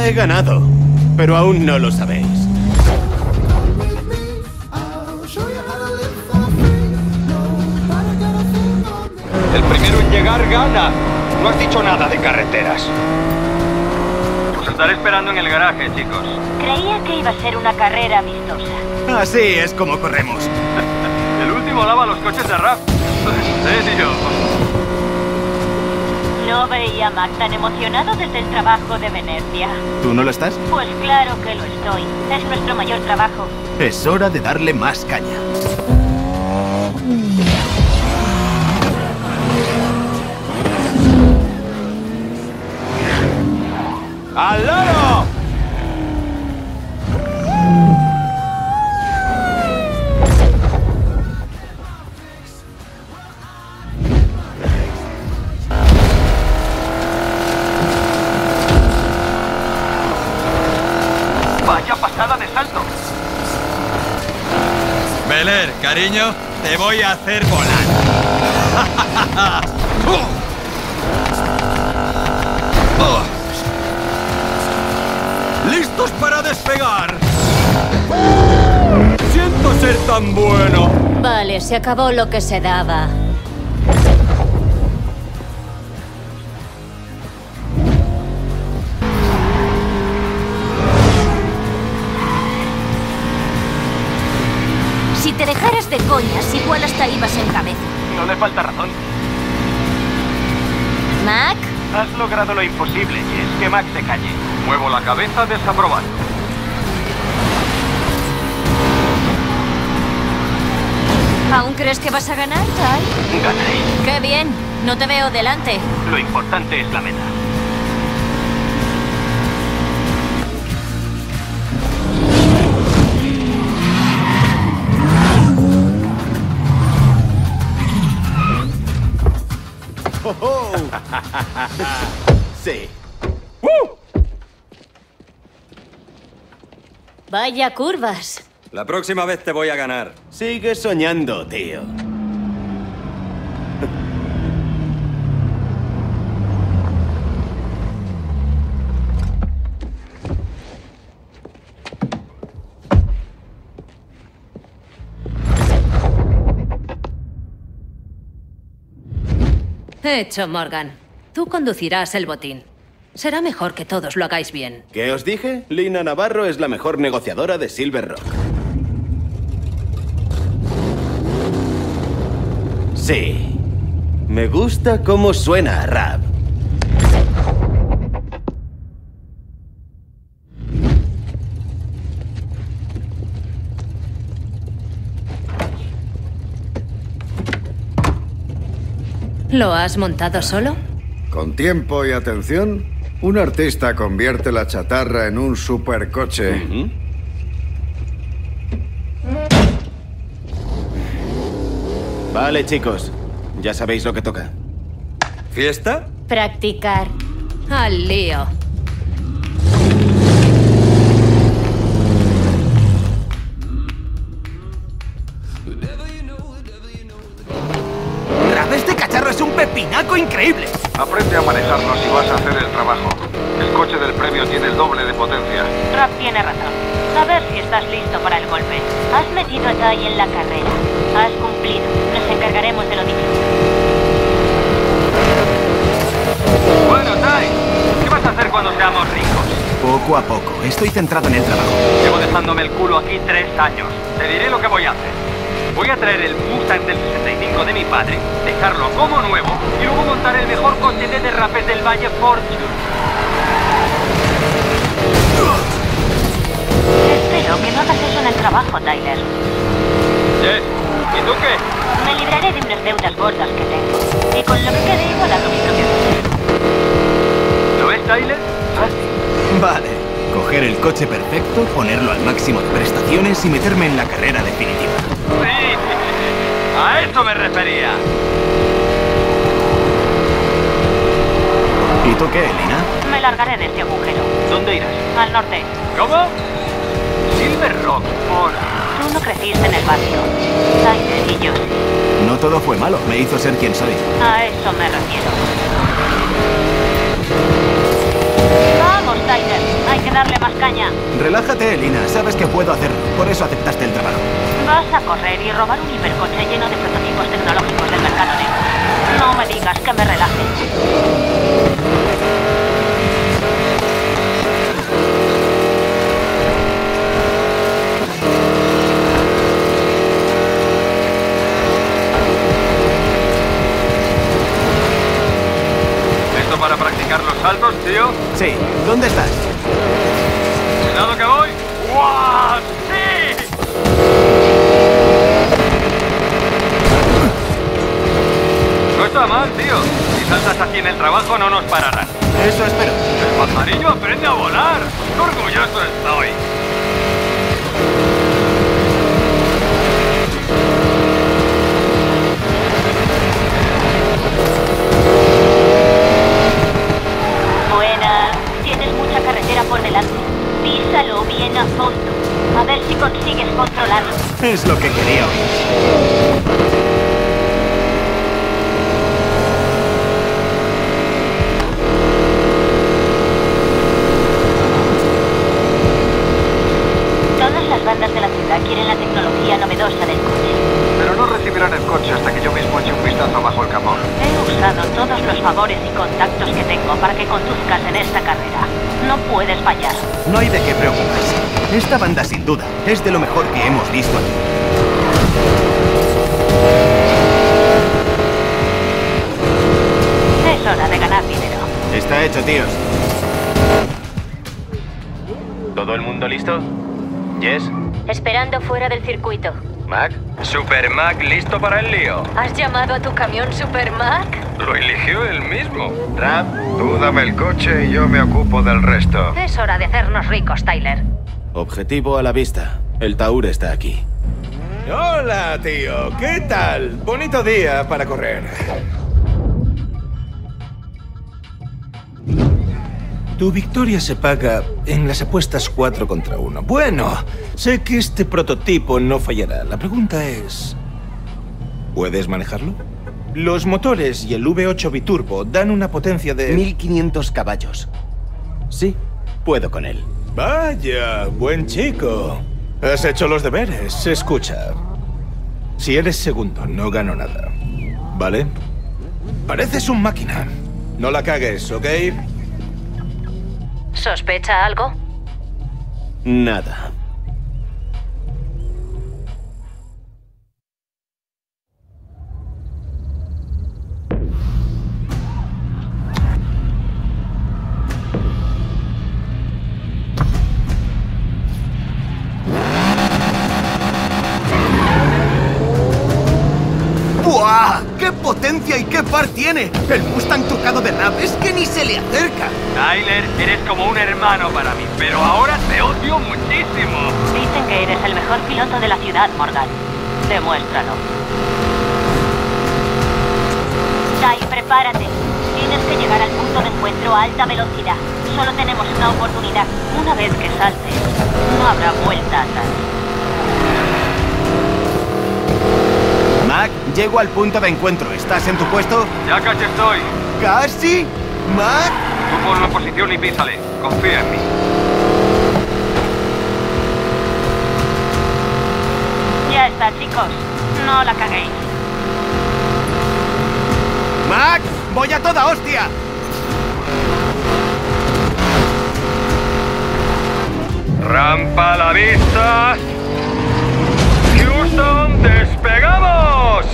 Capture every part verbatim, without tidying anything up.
Ya he ganado, pero aún no lo sabéis. El primero en llegar gana. No has dicho nada de carreteras. Os estaré esperando en el garaje, chicos. Creía que iba a ser una carrera amistosa. Así es como corremos. El último lava los coches de rap. ¿En serio? No veía a Mac tan emocionado desde el trabajo de Venecia. ¿Tú no lo estás? Pues claro que lo estoy. Es nuestro mayor trabajo. Es hora de darle más caña. ¡Al loro! Vaya pasada de salto. Beler, cariño, te voy a hacer volar. Oh. ¡Listos para despegar! ¡Siento ser tan bueno! Vale, se acabó lo que se daba. Si te dejaras de coñas, igual hasta ibas en cabeza. No le falta razón. ¿Mac? Has logrado lo imposible, y es que Max se calle. Muevo la cabeza desaprobando. ¿Aún crees que vas a ganar, Ty? Ganaré. ¡Qué bien! No te veo delante. Lo importante es la meta. ¡Oh, oh! Sí. Vaya curvas. La próxima vez te voy a ganar. Sigue soñando, tío. Hecho, Morgan. Tú conducirás el botín. Será mejor que todos lo hagáis bien. ¿Qué os dije? Lina Navarro es la mejor negociadora de Silver Rock. Sí. Me gusta cómo suena a rap. ¿Lo has montado solo? Con tiempo y atención, un artista convierte la chatarra en un supercoche. Uh-huh. Vale, chicos. Ya sabéis lo que toca. ¿Fiesta? Practicar. Al lío. ¡Rap, este cacharro es un pepinaco increíble! Aprende a manejarlo si vas a hacer el trabajo. El coche del premio tiene el doble de potencia. Rap tiene razón. A ver si estás listo para el golpe. Has metido a Ty en la carrera. Has cumplido. Nos encargaremos de lo difícil. Bueno, Ty, ¿qué vas a hacer cuando seamos ricos? Poco a poco. Estoy centrado en el trabajo. Llevo dejándome el culo aquí tres años. Te diré lo que voy a hacer. Voy a traer el Mustang del sesenta y cinco de mi padre, dejarlo como nuevo y luego montar el mejor coche de derrapes del Valle Fortune. Espero que no hagas eso en el trabajo, Tyler. Yes. ¿Y tú qué? Me libraré de unas deudas gordas que tengo. Y con lo que quede, igual hago mi propio coche. ¿Lo ves, Tyler? Fácil. Vale. Coger el coche perfecto, ponerlo al máximo de prestaciones y meterme en la carrera definitiva. Sí, a eso me refería. ¿Y tú qué, Lina? Me largaré de este agujero. ¿Dónde irás? Al norte. ¿Cómo? Silver Rock, por... Tú no creciste en el barrio. Tyler y yo sí. No todo fue malo. Me hizo ser quien soy. A eso me refiero. Vamos, Tyler. Hay que darle más caña. Relájate, Lina. Sabes que puedo hacerlo. Por eso aceptaste el trabajo. Vas a correr y robar un hipercoche lleno de prototipos tecnológicos del mercado negro. No me digas que me relaje. ¿Para practicar los saltos, tío? Sí. ¿Dónde estás? ¿Cuidado que voy? ¡Guau! ¡Sí! No está mal, tío. Si saltas así en el trabajo no nos pararán. Eso espero. El pajarillo aprende a volar. ¡Qué orgulloso estoy! Carretera por delante. Písalo bien a fondo. A ver si consigues controlarlo. Es lo que quería oír. Todas las bandas de la ciudad quieren la tecnología novedosa del coche. Pero no recibirán el coche hasta que yo mismo eche un vistazo bajo el capó. He usado todos los favores y contactos que tengo para que conduzcas en esta carrera. No puedes fallar. No hay de qué preocuparse. Esta banda, sin duda, es de lo mejor que hemos visto aquí. Es hora de ganar dinero. Está hecho, tíos. ¿Todo el mundo listo? ¿Yes? Esperando fuera del circuito. ¿Mac? Super Mac, listo para el lío. ¿Has llamado a tu camión Super Mac? Lo eligió él mismo. Rap, Tú dame el coche y yo me ocupo del resto. Es hora de hacernos ricos, Tyler. objetivo a la vista. El Taur está aquí. Hola, tío. ¿Qué tal? Bonito día para correr. Tu victoria se paga en las apuestas cuatro contra uno. Bueno, sé que este prototipo no fallará. La pregunta es... ¿puedes manejarlo? Los motores y el V ocho biturbo dan una potencia de... mil quinientos caballos. Sí, puedo con él. Vaya, buen chico. Has hecho los deberes. Escucha. Si eres segundo, no gano nada. ¿Vale? Pareces un máquina. No la cagues, ¿ok? ¿Sospecha algo? Nada. ¡Buah! ¡Qué potencia y qué par tiene! El Mustang tocado de rap es que ni se le acerca. Tyler, eres como un hermano para mí, pero ahora te odio muchísimo. Dicen que eres el mejor piloto de la ciudad, Morgan. Demuéstralo. Ty, prepárate. Tienes que llegar al punto de encuentro a alta velocidad. Solo tenemos una oportunidad. Una vez que saltes, no habrá vuelta atrás. Mac, llego al punto de encuentro. ¿Estás en tu puesto? Ya casi estoy. ¿Casi? ¿Mac? Tú ponlo en posición y písale. Confía en mí. Ya está, chicos. No la caguéis. ¡Mac! ¡Voy a toda hostia! Rampa a la vista. Houston, ¡despegamos!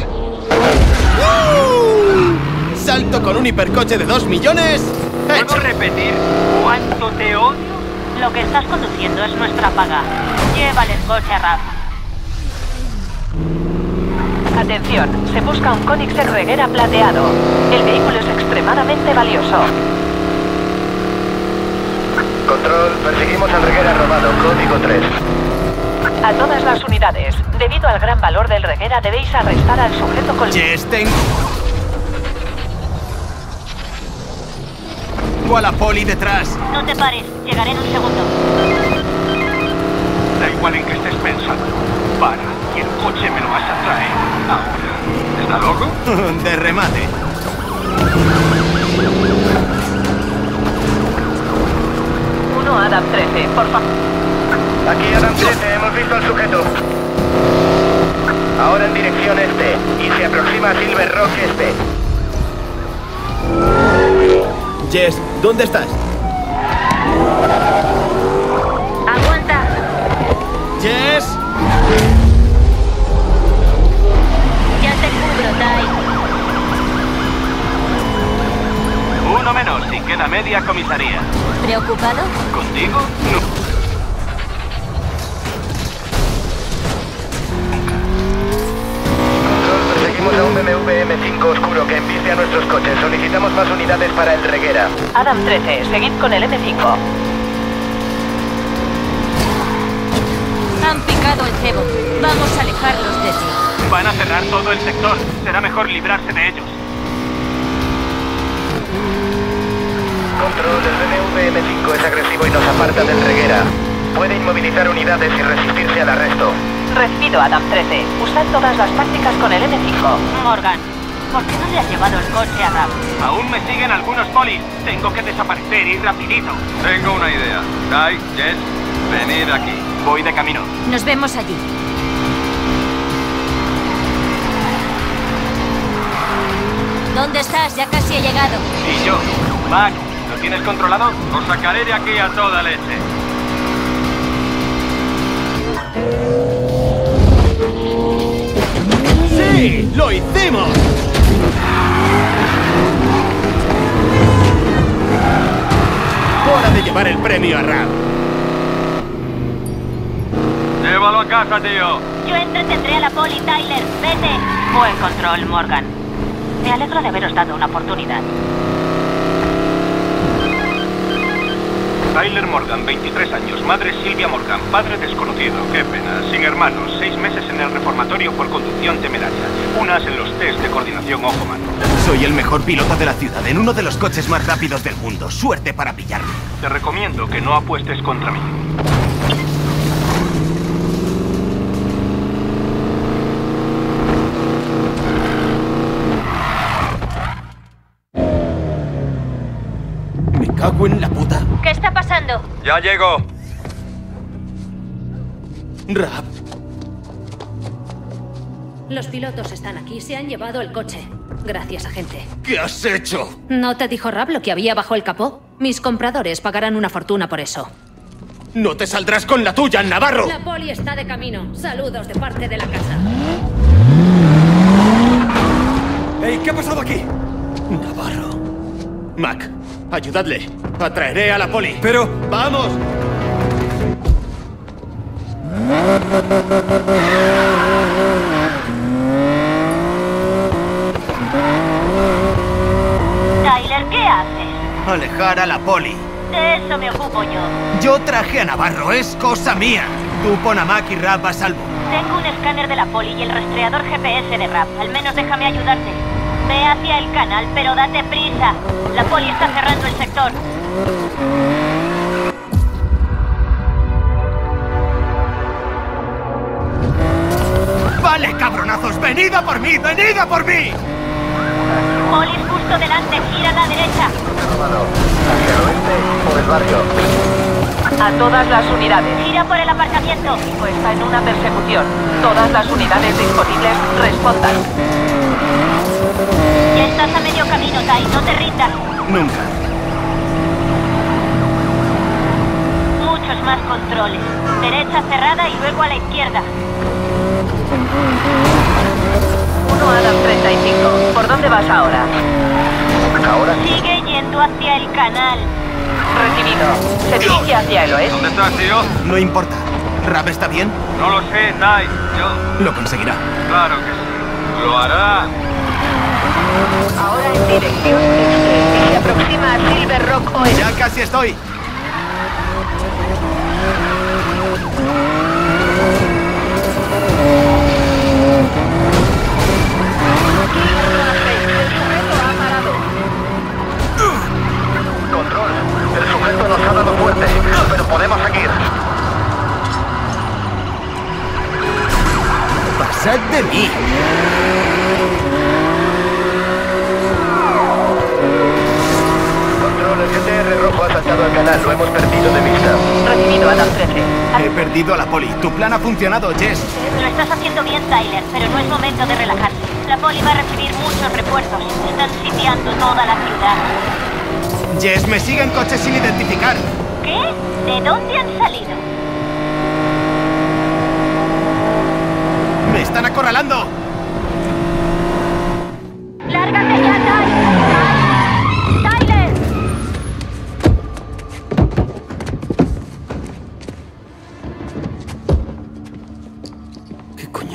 ¡Uh! ¡Salto con un hipercoche de dos millones! ¿Puedo ¡Hecho! repetir cuánto te odio? Lo que estás conduciendo es nuestra paga. Llévale el coche a Raf. Atención, se busca un Koenigsegg Regera plateado. El vehículo es extremadamente valioso. Control, perseguimos al Regera robado, código tres. A todas las unidades, debido al gran valor del Regera, debéis arrestar al sujeto con... Yes, tengo... Tengo a la poli detrás. No te pares, llegaré en un segundo. Da igual en qué estés pensando. Para, y el coche me lo vas a traer. Ahora. ¿Está loco? De remate. Uno ha Adam trece, por favor. Aquí Adam trece, hemos visto al sujeto. Ahora en dirección este, y se aproxima a Silver Rock este. Jess, ¿dónde estás? ¡Aguanta! ¡Jess! Ya te cubro, Tai. Uno menos y queda media comisaría. ¿Preocupado? ¿Contigo? No. Seguimos a un B M W M cinco oscuro que embiste a nuestros coches. Solicitamos más unidades para el Reguera. Adam trece, seguid con el M cinco. Han picado el cebo. Vamos a alejarlos de ti. Van a cerrar todo el sector. Será mejor librarse de ellos. Control, el B M W M cinco es agresivo y nos aparta del Reguera. Puede inmovilizar unidades y resistirse al arresto. Recibido, Adam trece. Usad todas las tácticas con el M cinco. Morgan, ¿por qué no le has llevado el coche a Rap? Aún me siguen algunos polis. Tengo que desaparecer y rapidito. Tengo una idea. Tai, Jess, venid aquí. Voy de camino. Nos vemos allí. ¿Dónde estás? Ya casi he llegado. Y yo, Mac, ¿lo tienes controlado? Os sacaré de aquí a toda leche. ¡Sí! ¡Lo hicimos! ¡Hora de llevar el premio a Rap! Llévalo a casa, tío. Yo entretendré a la poli, Tyler. Vete. Buen control, Morgan. Me alegro de haberos dado una oportunidad. Tyler Morgan, veintitrés años, madre Silvia Morgan, padre desconocido, qué pena, sin hermanos, seis meses en el reformatorio por conducción temeraria, unas en los test de coordinación ojo-mano. Soy el mejor piloto de la ciudad, en uno de los coches más rápidos del mundo. Suerte para pillarme. Te recomiendo que no apuestes contra mí. Me cago en la puta. ¿Qué está pasando? Ya llego. Rap. Los pilotos están aquí, se han llevado el coche. Gracias, agente. ¿Qué has hecho? ¿No te dijo Rap lo que había bajo el capó? Mis compradores pagarán una fortuna por eso. ¡No te saldrás con la tuya, Navarro! La poli está de camino. Saludos de parte de la casa. ¡Ey! ¿Qué ha pasado aquí? Navarro. Mac, ayudadle. Atraeré a la poli. Pero, ¡vamos! Tyler, ¿qué haces? Alejar a la poli. De eso me ocupo yo. Yo traje a Navarro, es cosa mía. Tú pon a Mac y Rap a salvo. Tengo un escáner de la poli y el rastreador G P S de Rap. Al menos déjame ayudarte. Ve hacia el canal, pero date prisa. La poli está cerrando el sector. ¡Vale, cabronazos! ¡Venid a por mí! ¡Venid a por mí! Polis justo delante, gira a la derecha. Hacia el oeste, por el barrio. A todas las unidades. Gira por el aparcamiento. O está en una persecución. Todas las unidades disponibles respondan. Ya estás a medio camino, Tai. No te rindas. Nunca. Muchos más controles. Derecha cerrada y luego a la izquierda. uno Adam treinta y cinco. ¿Por dónde vas ahora? Ahora sí. Sigue yendo hacia el canal. Recibido. Se dirige hacia el oeste. ¿Dónde estás, tío? No importa. ¿Rap está bien? No lo sé, Tai. Yo... Lo conseguirá. Claro que sí. Lo hará. Ahora en dirección este. Y se aproxima a Silver Rock Oeste. ¡Ya casi estoy! Control, el sujeto nos ha dado fuerte, pero podemos seguir. ¡Pasad de mí! Control, el G T R rojo ha saltado conectado al canal, lo hemos perdido de vista. Recibido, Adam trece. He perdido a la poli. Tu plan ha funcionado, Jess. Lo estás haciendo bien, Tyler, pero no es momento de relajarse. La poli va a recibir muchos refuerzos. Están sitiando toda la ciudad. Jess, me siguen coches sin identificar. ¿Qué? ¿De dónde han salido? ¡Me están acorralando! ¡Lárgate ya, Tyler! ¡Tyler! ¿Qué coño?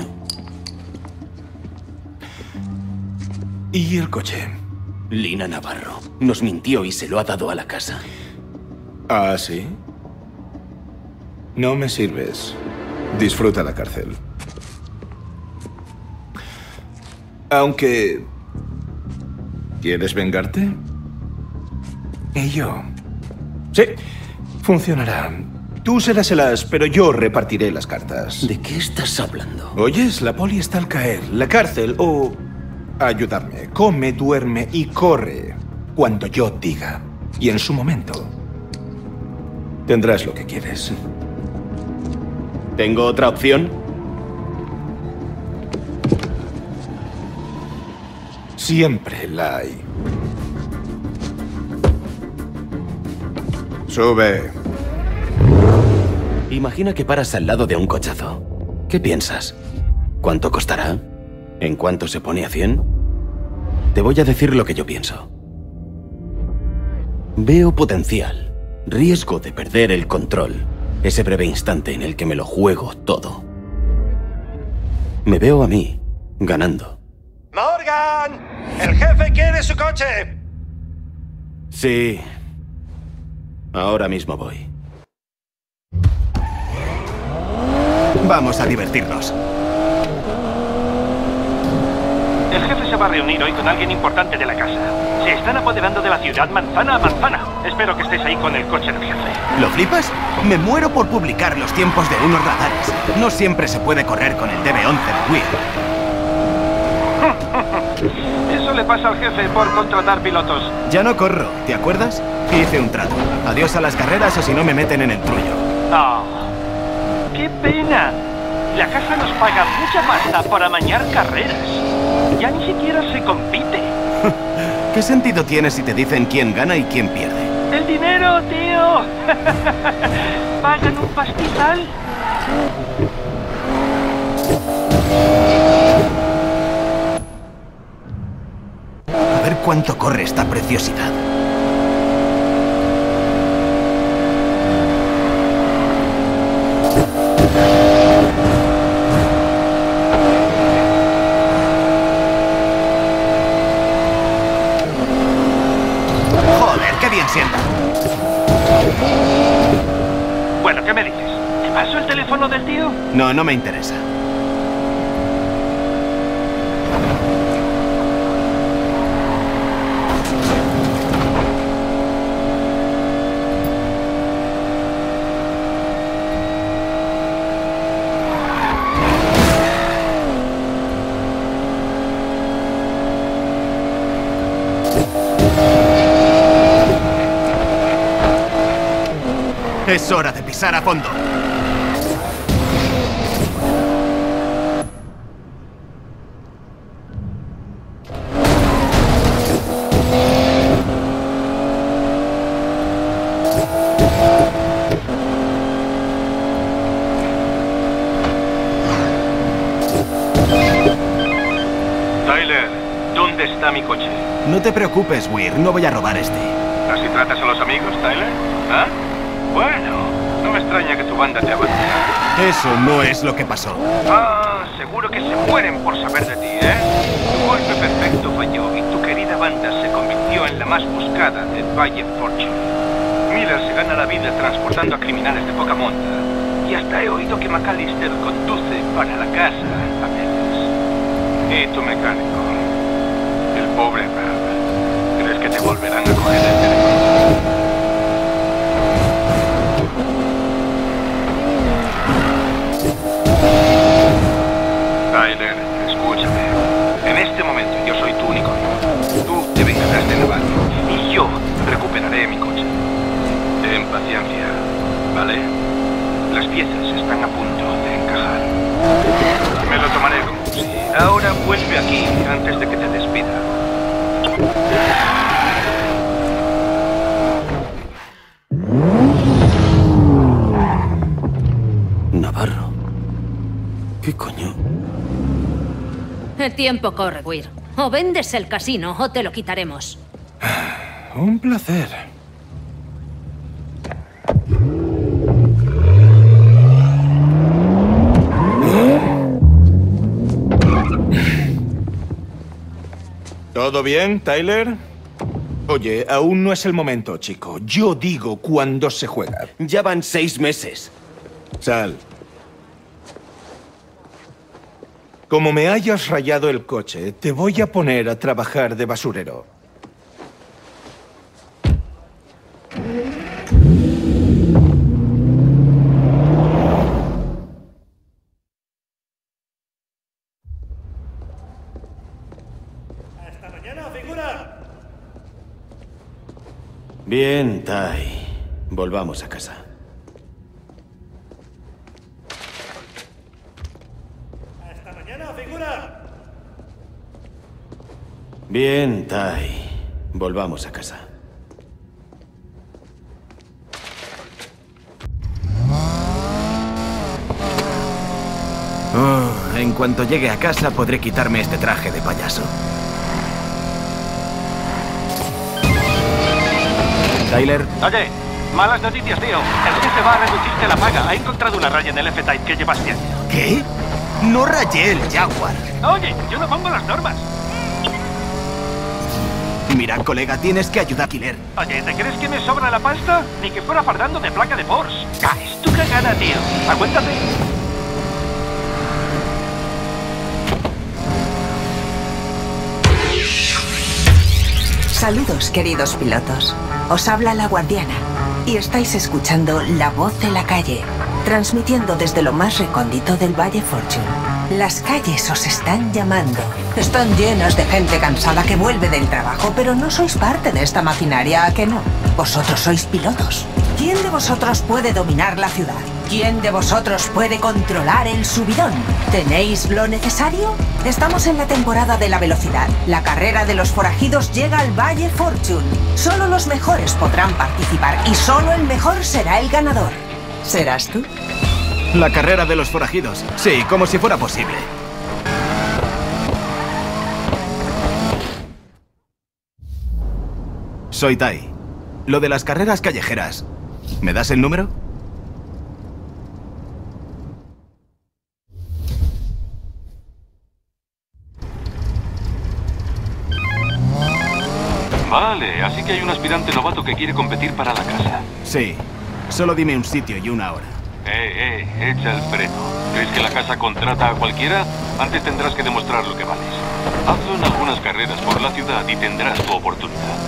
¿Y el coche? Lina Navarro nos mintió y se lo ha dado a la casa. ¿Ah, sí? No me sirves. Disfruta la cárcel. Aunque... ¿quieres vengarte? Y yo... Sí, funcionará. Tú serás el as, pero yo repartiré las cartas. ¿De qué estás hablando? Oyes, la poli está al caer. La cárcel o... ayudarme. Come, duerme y corre cuando yo diga. Y en su momento... tendrás lo que quieres. ¿Tengo otra opción? Siempre la hay. Sube. Imagina que paras al lado de un cochazo. ¿Qué piensas? ¿Cuánto costará? ¿En cuánto se pone a cien? Te voy a decir lo que yo pienso. Veo potencial, riesgo de perder el control, ese breve instante en el que me lo juego todo. Me veo a mí ganando. ¡Morgan! ¡El jefe quiere su coche! Sí. Ahora mismo voy. Vamos a divertirnos. El jefe se va a reunir hoy con alguien importante de la casa. Se están apoderando de la ciudad manzana a manzana. Espero que estés ahí con el coche del jefe. ¿Lo flipas? Me muero por publicar los tiempos de unos radares. No siempre se puede correr con el D B once de Weir. Eso le pasa al jefe por contratar pilotos. Ya no corro, ¿te acuerdas? Hice un trato. Adiós a las carreras o si no me meten en el trullo. ¡Oh! ¡Qué pena! La casa nos paga mucha pasta por amañar carreras. Ya ni siquiera se compite. ¿Qué sentido tiene si te dicen quién gana y quién pierde? ¡El dinero, tío! ¿Pagan un pastizal? A ver cuánto corre esta preciosidad. Joder, qué bien sienta. Bueno, ¿qué me dices? ¿Te paso el teléfono del tío? No, no me interesa. Es hora de pisar a fondo. Tyler, ¿dónde está mi coche? No te preocupes, Weir, no voy a robar este. ¿Así tratas a los amigos, Tyler? ¿Ah? Bueno, no me extraña que tu banda te abandone. Eso no es lo que pasó. Ah, seguro que se mueren por saber de ti, ¿eh? Tu golpe perfecto falló y tu querida banda se convirtió en la más buscada del Valle Fortune. Miller se gana la vida transportando a criminales de poca monta. Y hasta he oído que McAllister conduce para la casa a veces. Y tu mecánico, el pobre Rab. ¿Crees que te volverán a coger el teléfono? Tyler, escúchame. En este momento yo soy tu único amigo. Tú te vengarás de Navarro y yo recuperaré mi coche. Vale. Las piezas están a punto de encajar. Me lo tomaré como un sí. Ahora vuelve aquí antes de que te despida. Navarro. ¿Qué coño? El tiempo corre, Weir. O vendes el casino o te lo quitaremos. Un placer. ¿Todo bien, Tyler? Oye, aún no es el momento, chico. Yo digo cuándo se juega. Ya van seis meses. Sal. Como me hayas rayado el coche, te voy a poner a trabajar de basurero. ¡Hasta mañana, figura! Bien, Ty. Volvamos a casa. ¡Hasta mañana, figura! Bien, Ty. Volvamos a casa. Oh, en cuanto llegue a casa podré quitarme este traje de payaso. Tyler. Oye, malas noticias, tío. El jefe va a reducirte la paga. Ha encontrado una raya en el F-Type que llevas bien. ¿Qué? No rayé el Jaguar. Oye, yo no pongo las normas. Mira, colega, tienes que ayudar a Killer. Oye, ¿te crees que me sobra la pasta? Ni que fuera fardando de placa de Porsche. Ah, es tu cagada, tío. Aguántate. Saludos, queridos pilotos. Os habla la Guardiana y estáis escuchando La Voz de la Calle, transmitiendo desde lo más recóndito del Valle Fortune. Las calles os están llamando. Están llenas de gente cansada que vuelve del trabajo, pero no sois parte de esta maquinaria, ¿a que no? Vosotros sois pilotos. ¿Quién de vosotros puede dominar la ciudad? ¿Quién de vosotros puede controlar el subidón? ¿Tenéis lo necesario? Estamos en la temporada de la velocidad. La carrera de los forajidos llega al Valle Fortune. Solo los mejores podrán participar y solo el mejor será el ganador. ¿Serás tú? La carrera de los forajidos. Sí, como si fuera posible. Soy Tai. Lo de las carreras callejeras. ¿Me das el número? Vale, así que hay un aspirante novato que quiere competir para la casa. Sí. Solo dime un sitio y una hora. Eh, eh, echa el freno. ¿Crees que la casa contrata a cualquiera? Antes tendrás que demostrar lo que vales. Hazlo en algunas carreras por la ciudad y tendrás tu oportunidad.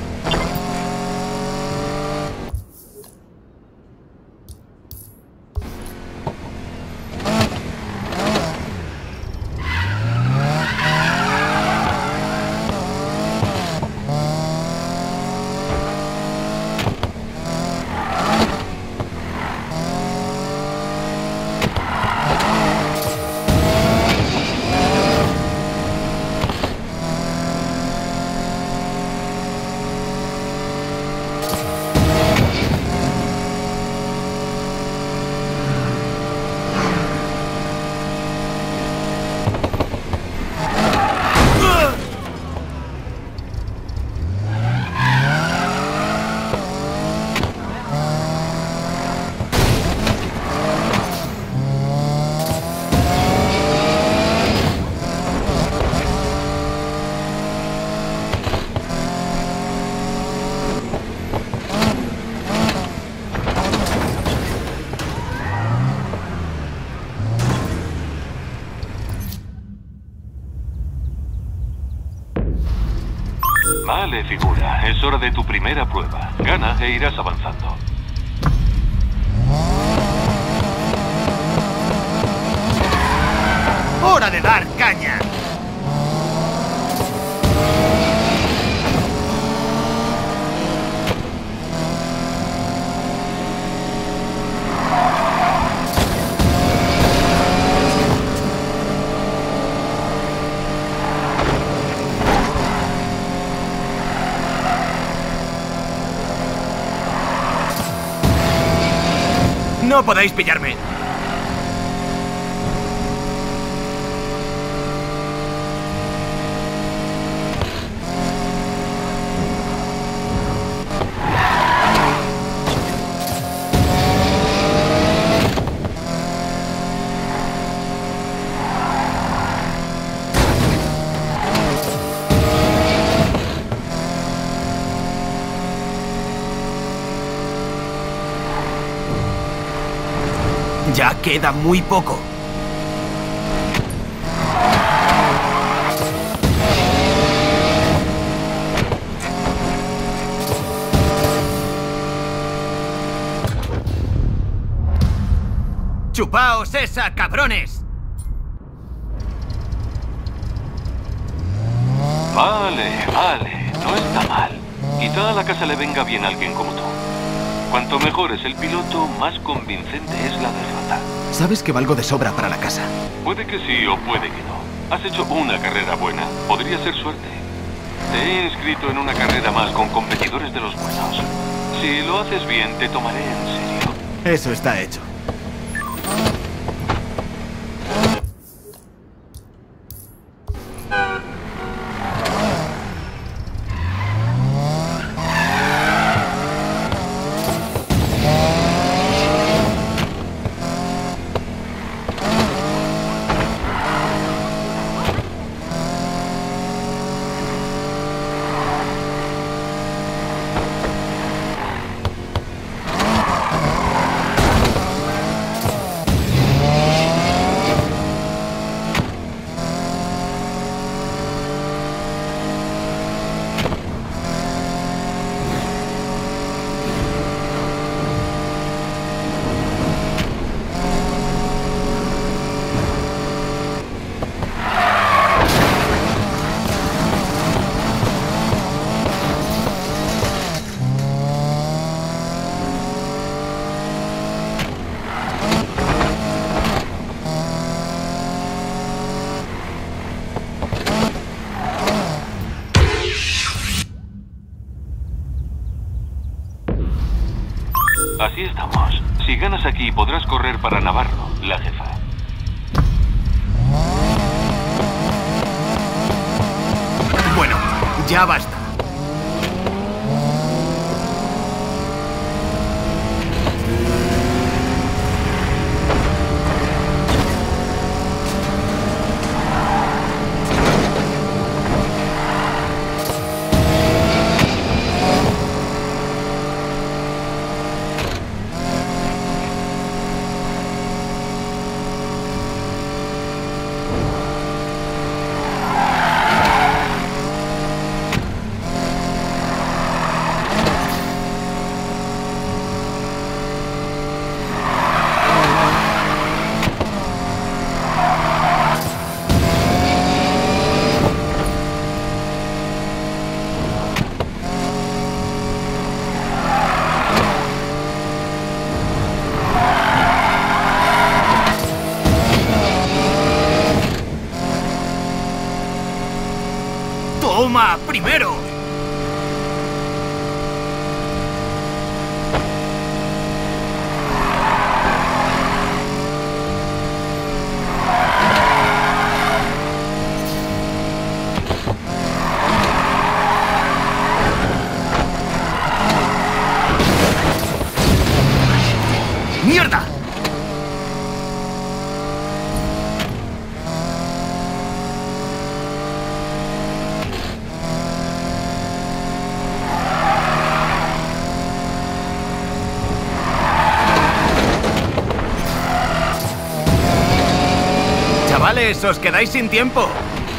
Vale, figura. Es hora de tu primera prueba. Gana e irás avanzando. ¡Hora de dar caña! No podéis pillarme. Ya queda muy poco. ¡Chupaos esa, cabrones! Vale, vale, no está mal. Quizá a la casa le venga bien a alguien como tú. Cuanto mejor es el piloto, más convincente es la derrota. Sabes que valgo de sobra para la casa. Puede que sí o puede que no. Has hecho una carrera buena. Podría ser suerte. Te he inscrito en una carrera más con competidores de los buenos. Si lo haces bien, te tomaré en serio. Eso está hecho. Así estamos. Si ganas aquí, podrás correr para Navarro, la jefa. Bueno, ya basta. ¡Toma, primero! ¡Mierda! Chavales, os quedáis sin tiempo.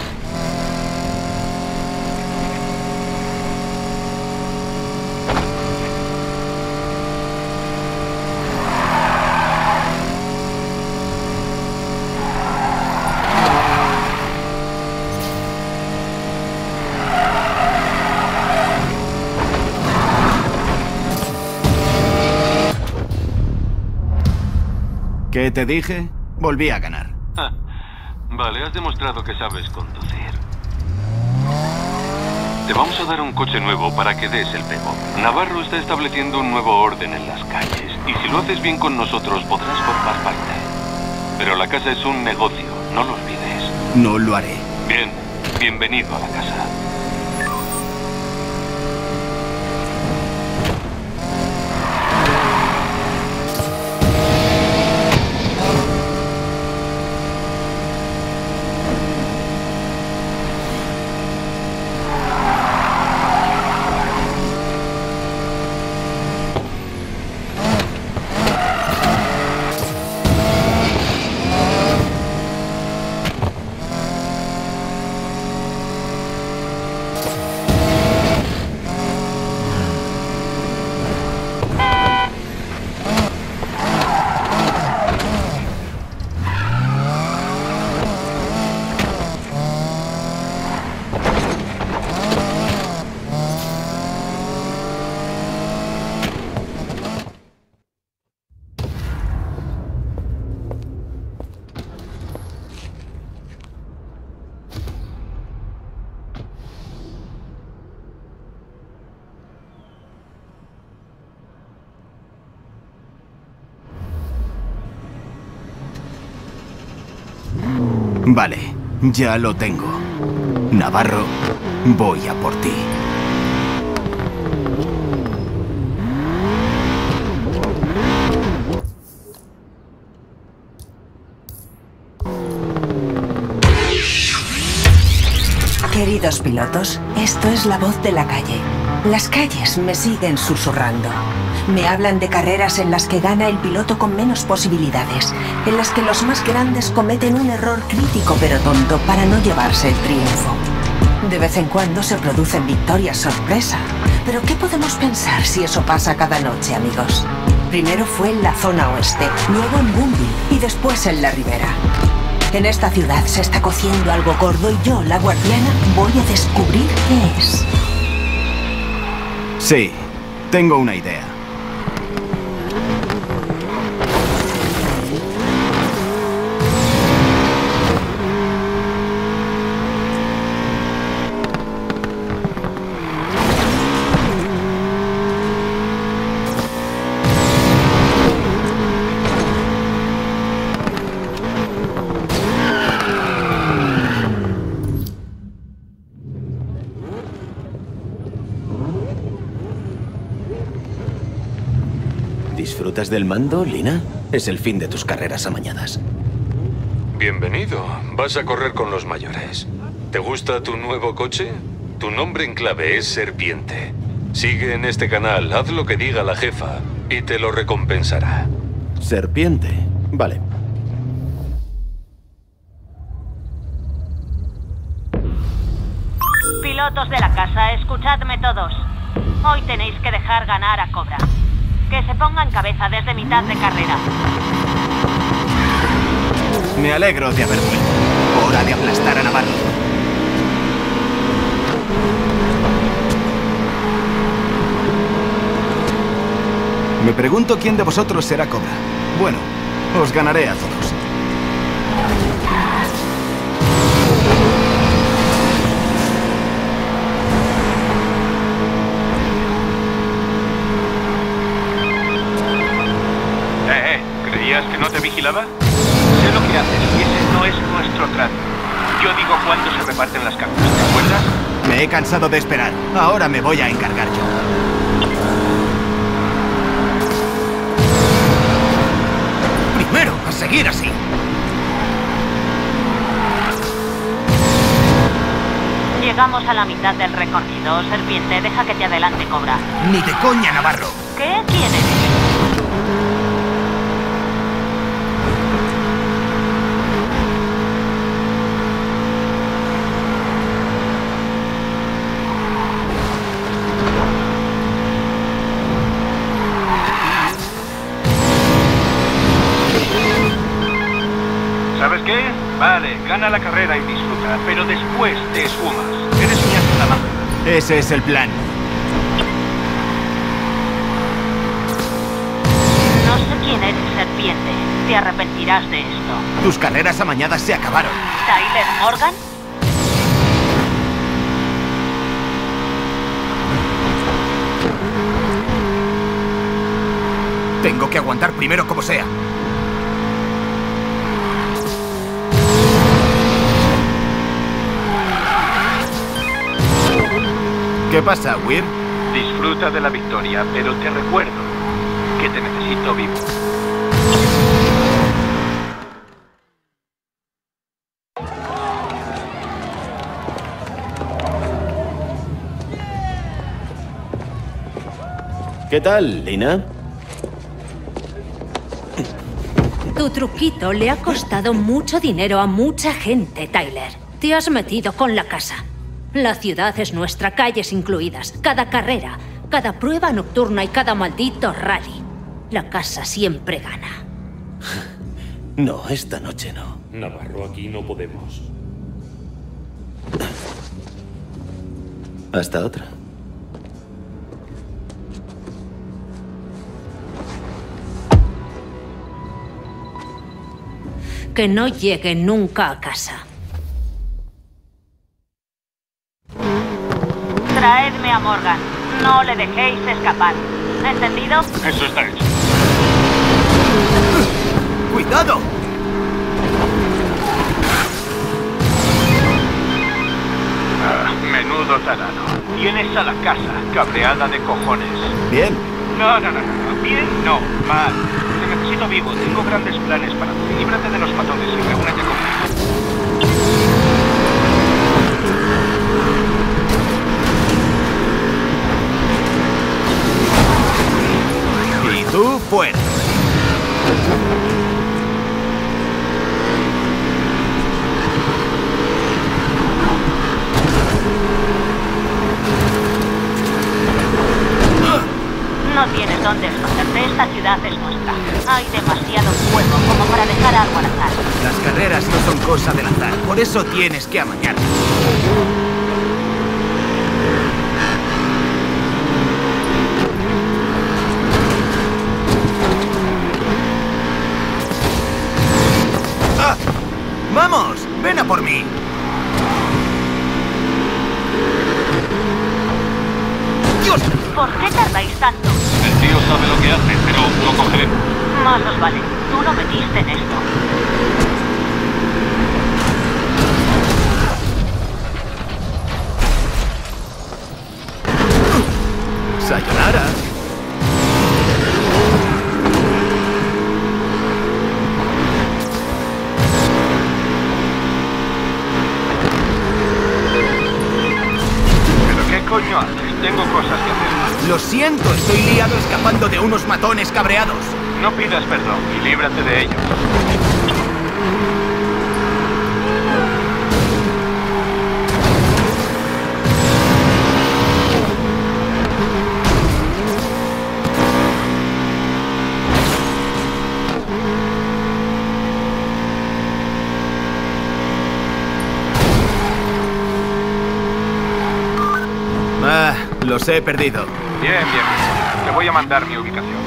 ¿Qué te dije? Volví a ganar. Ah, vale, has demostrado que sabes conducir. Te vamos a dar un coche nuevo para que des el pego. Navarro está estableciendo un nuevo orden en las calles. Y si lo haces bien con nosotros, podrás formar parte. Pero la casa es un negocio, no lo olvides. No lo haré. Bien, bienvenido a la casa. Vale, ya lo tengo. Navarro, voy a por ti. Queridos pilotos, esto es la voz de la calle. Las calles me siguen susurrando. Me hablan de carreras en las que gana el piloto con menos posibilidades, en las que los más grandes cometen un error crítico pero tonto para no llevarse el triunfo. De vez en cuando se producen victorias sorpresa, pero ¿qué podemos pensar si eso pasa cada noche, amigos? Primero fue en la zona oeste, luego en Boonville y después en la Ribera. En esta ciudad se está cociendo algo gordo y yo, la guardiana, voy a descubrir qué es. Sí, tengo una idea. ¿Disfrutas del mando, Lina? Es el fin de tus carreras amañadas. Bienvenido. Vas a correr con los mayores. ¿Te gusta tu nuevo coche? Tu nombre en clave es Serpiente. Sigue en este canal, haz lo que diga la jefa y te lo recompensará. Serpiente. Vale. Pilotos de la casa, escuchadme todos. Hoy tenéis que dejar ganar a Cobra. Que se ponga en cabeza desde mitad de carrera. Me alegro de haber vuelto. Hora de aplastar a Navarro. Me pregunto quién de vosotros será Cobra. Bueno, os ganaré a todos. ¿Que no te vigilaba? Sé lo que haces y ese no es nuestro trato. Yo digo cuándo se reparten las cartas, ¿te acuerdas? Me he cansado de esperar. Ahora me voy a encargar yo. Primero, a seguir así. Llegamos a la mitad del recorrido. Serpiente, deja que te adelante, Cobra. Ni de coña, Navarro. ¿Qué? ¿Quién eres? ¿Sabes qué? Vale, gana la carrera y disfruta, pero después te esfumas. Eres mi asesinato. Ese es el plan. No sé quién eres, Serpiente. Te arrepentirás de esto. Tus carreras amañadas se acabaron. ¿Tyler Morgan? Tengo que aguantar primero como sea. ¿Qué pasa, Weir? Disfruta de la victoria, pero te recuerdo que te necesito vivo. ¿Qué tal, Lina? Tu truquito le ha costado mucho dinero a mucha gente, Tyler. Te has metido con la casa. La ciudad es nuestra, calles incluidas, cada carrera, cada prueba nocturna y cada maldito rally. La casa siempre gana. No, esta noche no. Navarro, aquí no podemos. Hasta otra. Que no llegue nunca a casa. Traedme a Morgan. No le dejéis escapar. ¿Entendido? Eso está hecho. ¡Cuidado! Ah, menudo tarado. Vienes a la casa, cabreada de cojones. Bien. No, no, no, no. Bien, no. Mal. Te necesito vivo. Tengo grandes planes para ti. Líbrate de los matones y reúnete conmigo. Y tú, fuera. No tienes dónde esconderte. Esta ciudad es nuestra. Hay demasiado fuego como para dejar algo al azar. Las carreras no son cosa del azar. Por eso tienes que amañarte. ¡Ah! ¡Vamos! ¡Ven a por mí! ¡Dios! ¿Por qué tardáis tanto? El tío sabe lo que hace, pero lo cogeremos. Más os vale. Tú lo metiste en esto. ¡Sayonara! ¿Pero qué coño haces? Tengo cosas que hacer. Lo siento, estoy liado escapando de unos matones cabreados. No pidas perdón y líbrate de ellos. Ah, los he perdido. Bien, bien. Te voy a mandar mi ubicación.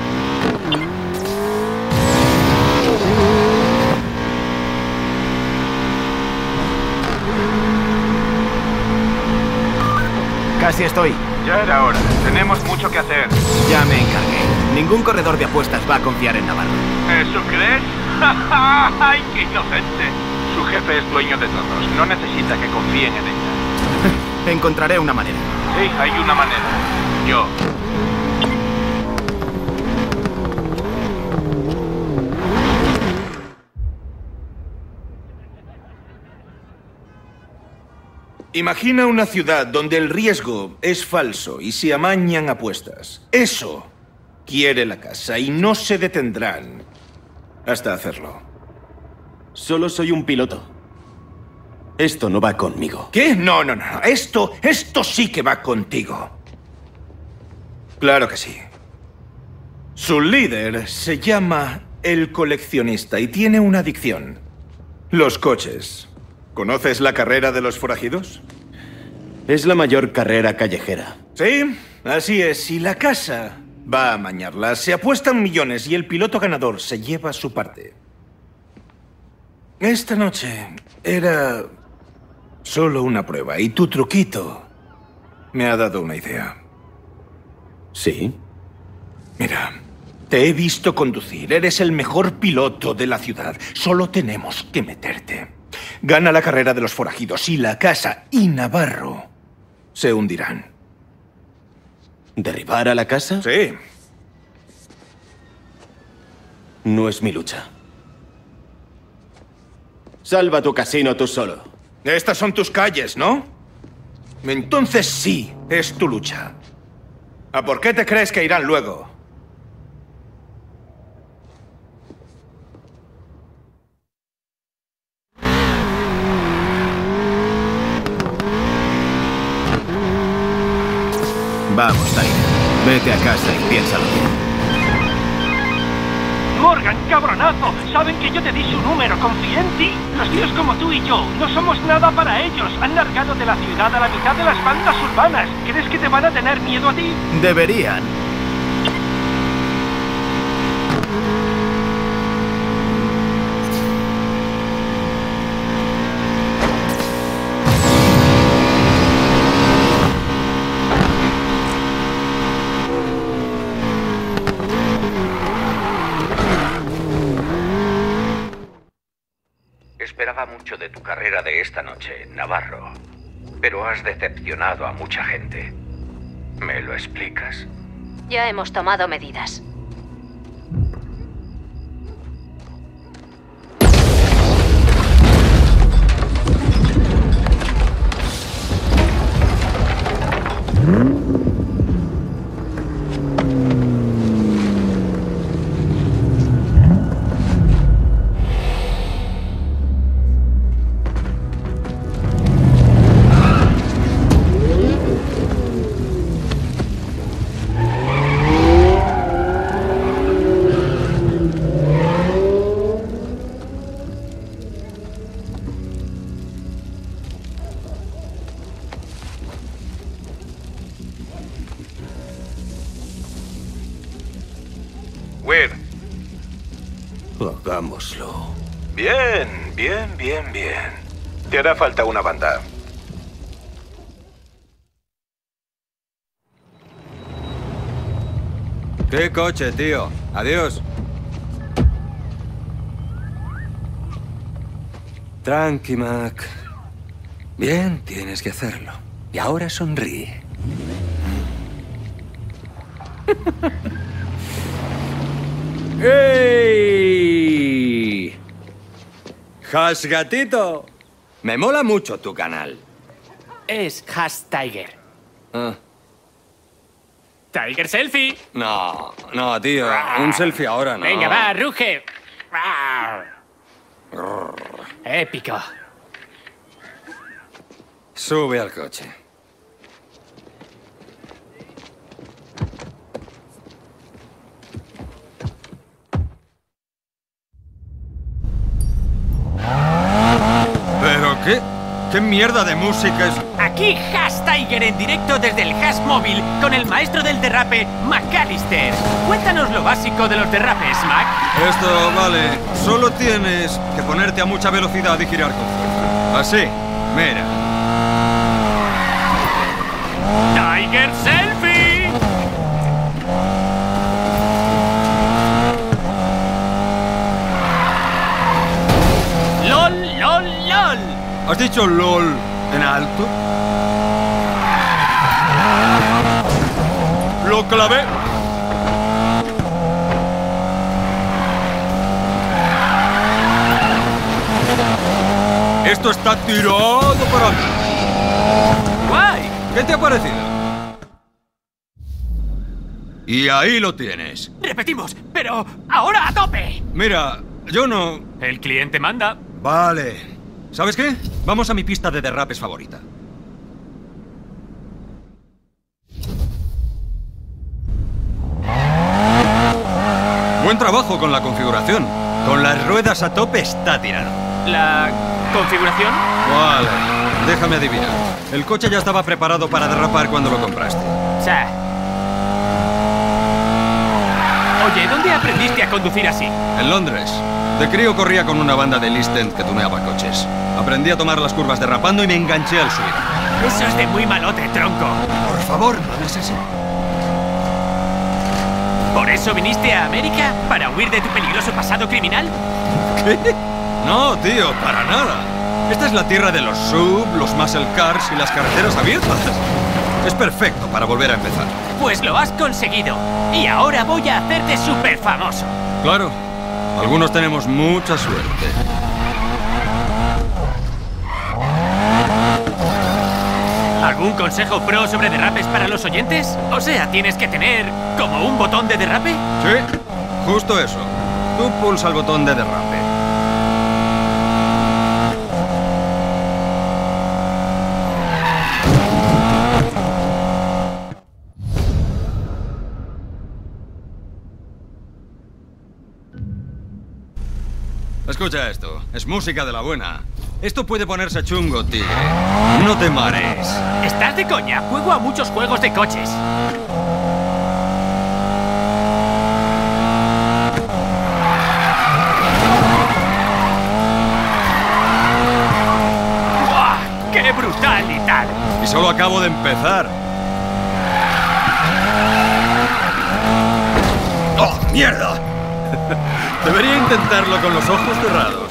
Casi estoy. Ya era hora. Tenemos mucho que hacer. Ya me encargué. Ningún corredor de apuestas va a confiar en Navarro. ¿Eso crees? ¡Ay, qué inocente! Su jefe es dueño de todos. No necesita que confíen en ella. Encontraré una manera. Sí, hay una manera. Yo. Imagina una ciudad donde el riesgo es falso y se amañan apuestas. Eso quiere la casa y no se detendrán hasta hacerlo. Solo soy un piloto. Esto no va conmigo. ¿Qué? No, no, no. Esto, esto sí que va contigo. Claro que sí. Su líder se llama El Coleccionista y tiene una adicción. Los coches. ¿Conoces la carrera de los forajidos? Es la mayor carrera callejera. Sí, así es. Y la casa va a amañarla. Se apuestan millones y el piloto ganador se lleva su parte. Esta noche era solo una prueba y tu truquito me ha dado una idea. ¿Sí? Mira, Te he visto conducir. Eres el mejor piloto de la ciudad. Solo tenemos que meterte. Gana la carrera de los forajidos y la casa y Navarro se hundirán. ¿Derribar a la casa? Sí. No es mi lucha. Salva tu casino tú solo. Estas son tus calles, ¿no? Entonces sí, es tu lucha. ¿A por qué te crees que irán luego? Vamos, Tyler. Vete a casa y piénsalo bien. Morgan, cabronazo. Saben que yo te di su número. Confié en ti. Los tíos como tú y yo no somos nada para ellos. Han largado de la ciudad a la mitad de las bandas urbanas. ¿Crees que te van a tener miedo a ti? Deberían. Esperaba mucho de tu carrera de esta noche, Navarro. Pero has decepcionado a mucha gente. ¿Me lo explicas? Ya hemos tomado medidas. Weir. Hagámoslo. Bien, bien, bien, bien. Te hará falta una banda. ¡Qué coche, tío! Adiós. Tranqui, Mac. Bien, tienes que hacerlo. Y ahora sonríe. ¡Ey! ¡Has gatito! Me mola mucho tu canal. Es Has Tiger. Ah. Tiger Selfie. No, no, tío. Un selfie ahora no. Venga, va, ruge. Épico. Sube al coche. ¿Pero qué? ¿Qué mierda de música es? Aquí Has Tiger en directo desde el Has Móvil con el maestro del derrape, McAllister. Cuéntanos lo básico de los derrapes, Mac. Esto, vale. Solo tienes que ponerte a mucha velocidad y girar con fuerza. Así. Mira. Tiger Selfie. LOL, LOL, LOL. ¿Has dicho LOL en alto? ¡Lo clavé! Esto está tirado para mí. ¡Guay! ¿Qué te ha parecido? Y ahí lo tienes. Repetimos, pero ahora a tope. Mira, yo no... El cliente manda. Vale. ¿Sabes qué? Vamos a mi pista de derrapes favorita. Buen trabajo con la configuración. Con las ruedas a tope está tirado. ¿La configuración? Vale. Déjame adivinar. El coche ya estaba preparado para derrapar cuando lo compraste. Sí. Oye, ¿dónde aprendiste a conducir así? En Londres. De crío corría con una banda de East End que tuneaba coches. Aprendí a tomar las curvas derrapando y me enganché al subir. Eso es de muy malote, tronco. Por favor, no hables así. ¿Por eso viniste a América? ¿Para huir de tu peligroso pasado criminal? ¿Qué? No, tío, para nada. Esta es la tierra de los sub, los muscle cars y las carreteras abiertas. Es perfecto para volver a empezar. Pues lo has conseguido. Y ahora voy a hacerte súper famoso. Claro. Algunos tenemos mucha suerte. ¿Algún consejo pro sobre derrapes para los oyentes? O sea, ¿tienes que tener como un botón de derrape? Sí, justo eso. Tú pulsa el botón de derrape. Escucha esto. Es música de la buena. Esto puede ponerse chungo, tigre. No te marees. ¿Estás de coña? Juego a muchos juegos de coches. ¡Buah! ¡Qué brutal y tal! Y solo acabo de empezar. ¡Oh, mierda! Debería intentarlo con los ojos cerrados.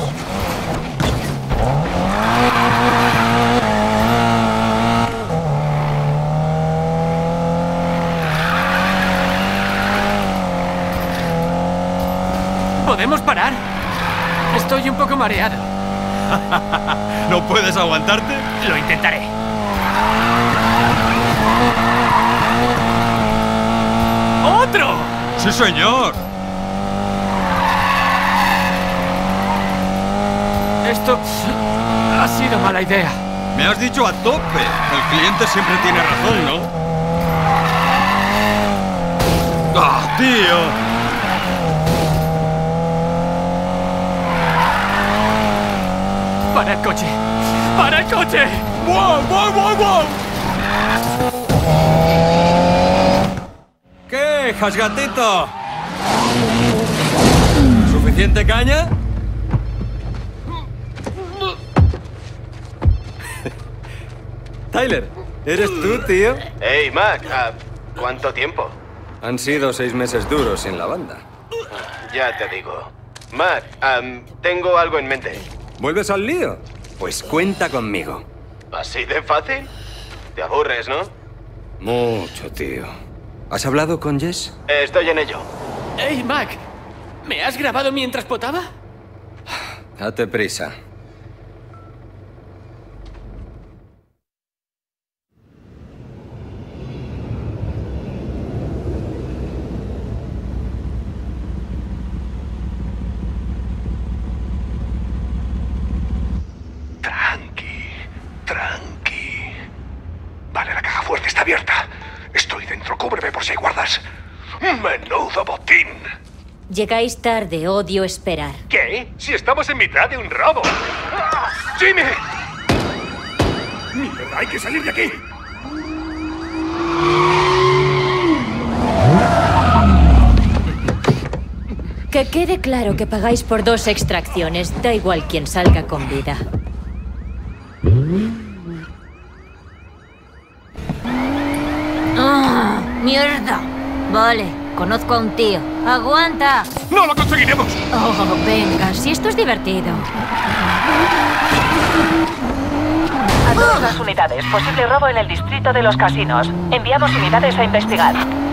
¿Podemos parar? Estoy un poco mareado. ¿No puedes aguantarte? Lo intentaré. ¡Otro! ¡Sí, señor! Esto ha sido mala idea. Me has dicho a tope. El cliente siempre tiene razón, ¿no? ¡Ah, tío! ¡Para el coche! ¡Para el coche! ¡Wow, wow, wow, wow! ¿Qué, jasgatito? ¿Suficiente caña? Tyler, ¿eres tú, tío? Hey, Mac, uh, ¿cuánto tiempo? Han sido seis meses duros sin la banda. Ya te digo. Mac, um, tengo algo en mente. ¿Vuelves al lío? Pues cuenta conmigo. ¿Así de fácil? Te aburres, ¿no? Mucho, tío. ¿Has hablado con Jess? Eh, estoy en ello. Hey, Mac, ¿me has grabado mientras potaba? Date prisa. ¡Menudo botín! Llegáis tarde, odio esperar. ¿Qué? Si estamos en mitad de un robo. ¡Jimmy! ¡Mierda, hay que salir de aquí! Que quede claro que pagáis por dos extracciones. Da igual quien salga con vida. ¡Ah! ¡Mierda! Vale, conozco a un tío. ¡Aguanta! ¡No lo conseguiremos! Oh, venga, si esto es divertido. A todas las unidades, posible robo en el distrito de los casinos. Enviamos unidades a investigar.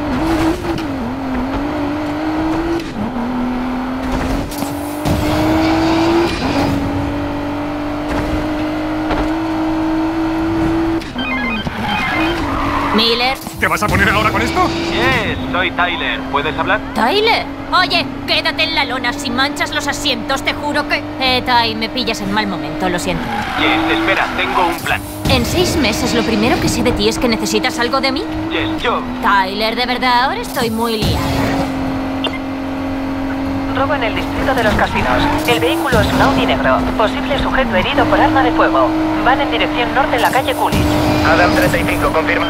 Miller. ¿Te vas a poner ahora con esto? Yes, soy Tyler. ¿Puedes hablar? ¿Tyler? Oye, quédate en la lona. Si manchas los asientos, te juro que... Eh, Ty, me pillas en mal momento, lo siento. Yes, espera, tengo un plan. En seis meses, lo primero que sé de ti es que necesitas algo de mí. Yes, yo... Tyler, de verdad, ahora estoy muy liada. Robo en el distrito de los casinos. El vehículo es un Audi negro. Posible sujeto herido por arma de fuego. Van en dirección norte en la calle Coolidge. Adam treinta y cinco, confirma.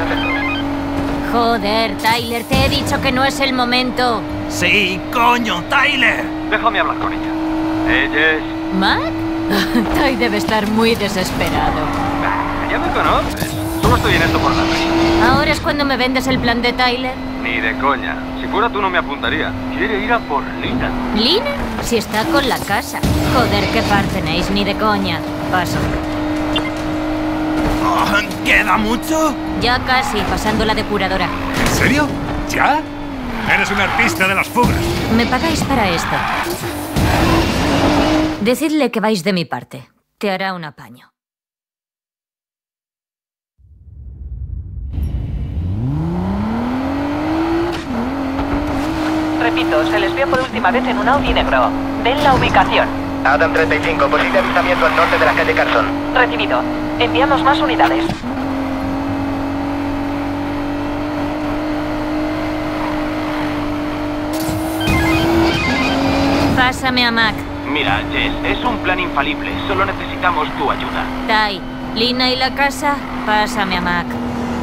Joder, Tyler, te he dicho que no es el momento. Sí, coño, Tyler. Déjame hablar con ella. ¿Eh, Jess? ¿Mac? Ty debe estar muy desesperado. Ah, ya me conoces. Solo estoy en esto por la risa. ¿Ahora es cuando me vendes el plan de Tyler? Ni de coña. Si fuera tú no me apuntaría. Quiere ir a por Lina. ¿Lina? Si está con la casa. Joder, qué par tenéis, ni de coña. Paso. Oh, ¿queda mucho? Ya casi, pasando la depuradora. ¿En serio? ¿Ya? Eres un artista de las fugas. Me pagáis para esto. Decidle que vais de mi parte. Te hará un apaño. Repito, se les vio por última vez en un Audi negro. Den la ubicación. Adam treinta y cinco, posible avistamiento al norte de la calle Carson. Recibido. Enviamos más unidades. Pásame a Mac. Mira, Jess, es un plan infalible. Solo necesitamos tu ayuda. Tai, Lina y la casa, pásame a Mac.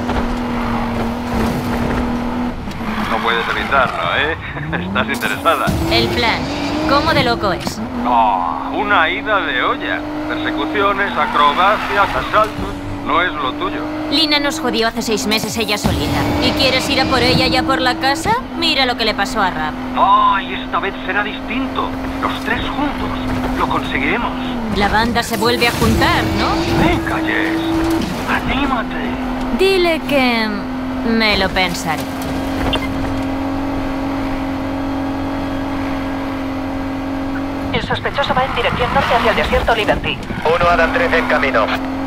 No puedes evitarlo, ¿eh? Estás interesada. El plan, ¿cómo de loco es? Oh, una ida de olla. Persecuciones, acrobacias, asaltos. No es lo tuyo. Lina nos jodió hace seis meses ella solita. ¿Y quieres ir a por ella y a por la casa? Mira lo que le pasó a Rap. ¡Ay, esta vez será distinto! Los tres juntos. Lo conseguiremos. La banda se vuelve a juntar, ¿no? Venga, Jess. Anímate. Dile que... me lo pensaré. El sospechoso va en dirección norte hacia el desierto Liberty. Uno Adam trece en camino.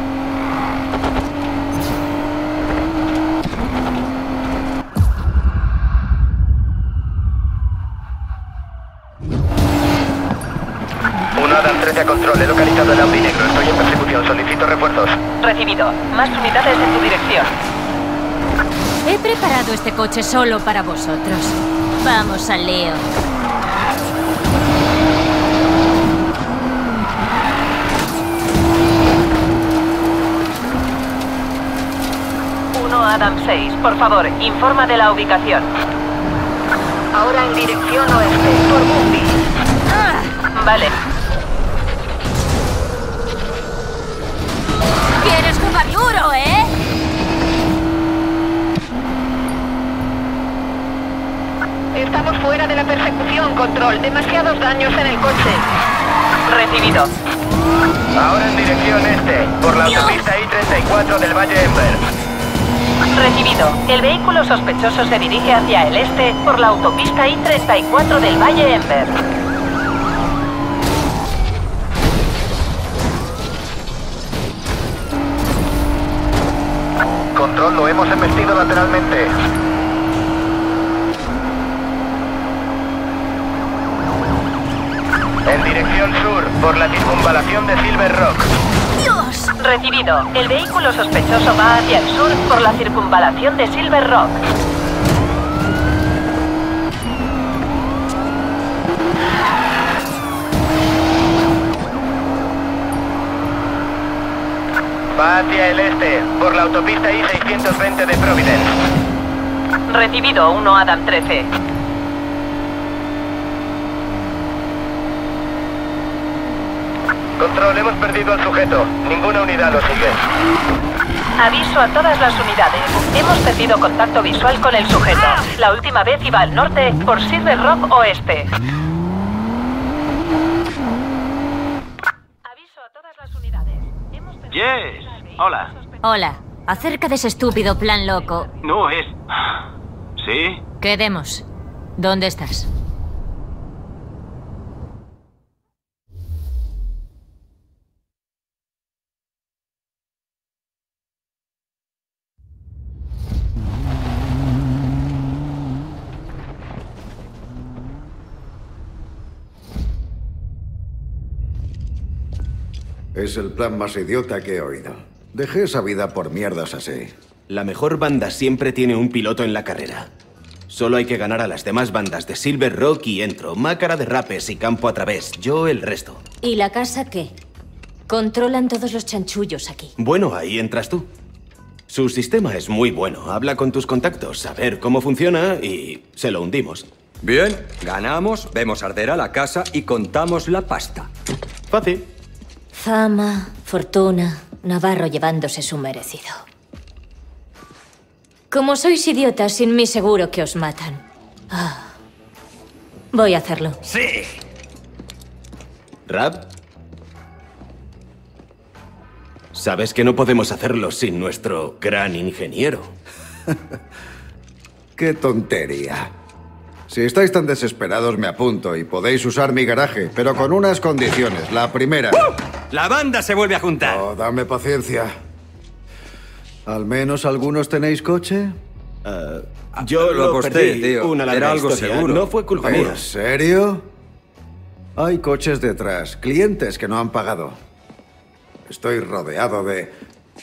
Uno Adam trece a control. He localizado el Audi negro. Estoy en persecución. Solicito refuerzos. Recibido. Más unidades en tu dirección. He preparado este coche solo para vosotros. Vamos al lío. uno Adam seis, por favor, informa de la ubicación. Ahora en dirección oeste, por Bumbi. Ah, vale. ¿Quieres jugar duro, eh? Estamos fuera de la persecución, control. Demasiados daños en el coche. Recibido. Ahora en dirección este, por la autopista I treinta y cuatro del Valle Ember. Recibido. El vehículo sospechoso se dirige hacia el este por la autopista I treinta y cuatro del Valle Ember. Control, lo hemos embestido lateralmente. En dirección sur, por la circunvalación de Silver Rock. ¡Dios! Recibido. El vehículo sospechoso va hacia el sur por la circunvalación de Silver Rock. Va hacia el este, por la autopista I seiscientos veinte de Providence. Recibido. uno Adam trece. Control, hemos perdido al sujeto. Ninguna unidad lo sigue. Aviso a todas las unidades. Hemos perdido contacto visual con el sujeto. La última vez iba al norte por Silver Rock Oeste. Aviso a todas las unidades. Hemos perdido... Yes. Hola. Hola. Acerca de ese estúpido plan loco. No es... ¿Sí? Quedemos. ¿Dónde estás? Es el plan más idiota que he oído. Dejé esa vida por mierdas así. La mejor banda siempre tiene un piloto en la carrera. Solo hay que ganar a las demás bandas de Silver Rock y entro. Mácara de rapes y campo a través. Yo el resto. ¿Y la casa qué? Controlan todos los chanchullos aquí. Bueno, ahí entras tú. Su sistema es muy bueno. Habla con tus contactos, a ver cómo funciona y se lo hundimos. Bien, ganamos, vemos arder a la casa y contamos la pasta. Fácil. Fama, fortuna, Navarro llevándose su merecido. Como sois idiotas, sin mí seguro que os matan. Ah. Voy a hacerlo. ¡Sí! ¿Rab? Sabes que no podemos hacerlo sin nuestro gran ingeniero. ¡Qué tontería! Si estáis tan desesperados, me apunto y podéis usar mi garaje, pero con unas condiciones. La primera... ¡Uh! ¡La banda se vuelve a juntar! Oh, dame paciencia. ¿Al menos algunos tenéis coche? Uh, yo lo aposté, tío. Una larga Era algo historia. seguro. No fue culpa mía. ¿En serio? Hay coches detrás, clientes que no han pagado. Estoy rodeado de...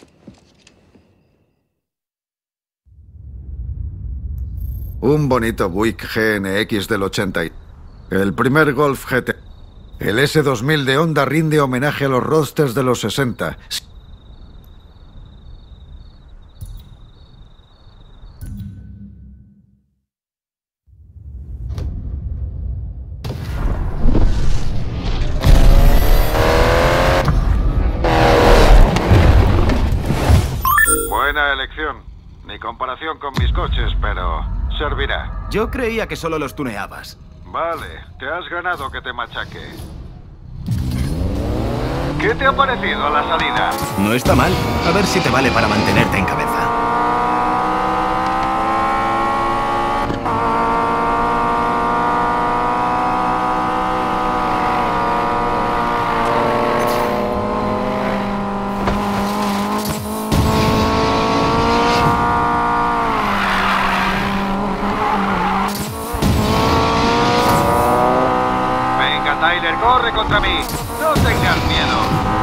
Un bonito Buick G N X del ochenta y... El primer Golf G T... El S dos mil de Honda rinde homenaje a los roadsters de los sesenta. Buena elección. Ni comparación con mis coches, pero servirá. Yo creía que solo los tuneabas. Vale, te has ganado que te machaque. ¿Qué te ha parecido la salida? No está mal. A ver si te vale para mantenerte en cabeza. Tyler, corre contra mí. No tengas miedo.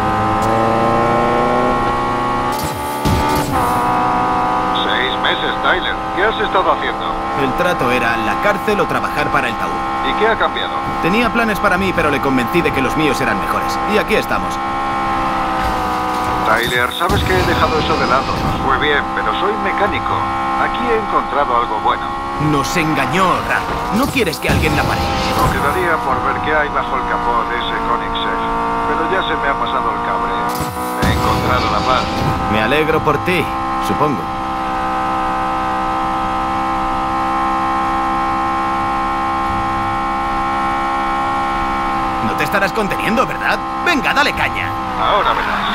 Seis meses, Tyler. ¿Qué has estado haciendo? El trato era la cárcel o trabajar para el taúd. ¿Y qué ha cambiado? Tenía planes para mí, pero le convencí de que los míos eran mejores. Y aquí estamos. Tyler, sabes que he dejado eso de lado. Nos fue bien, pero soy mecánico. Aquí he encontrado algo bueno. Nos engañó, Rab. No quieres que alguien la pare. No quedaría por ver qué hay bajo el capó de ese Koenigsegg. Pero ya se me ha pasado el cabreo. He encontrado la paz. Me alegro por ti, supongo. No te estarás conteniendo, ¿verdad? Venga, dale caña. Ahora verás.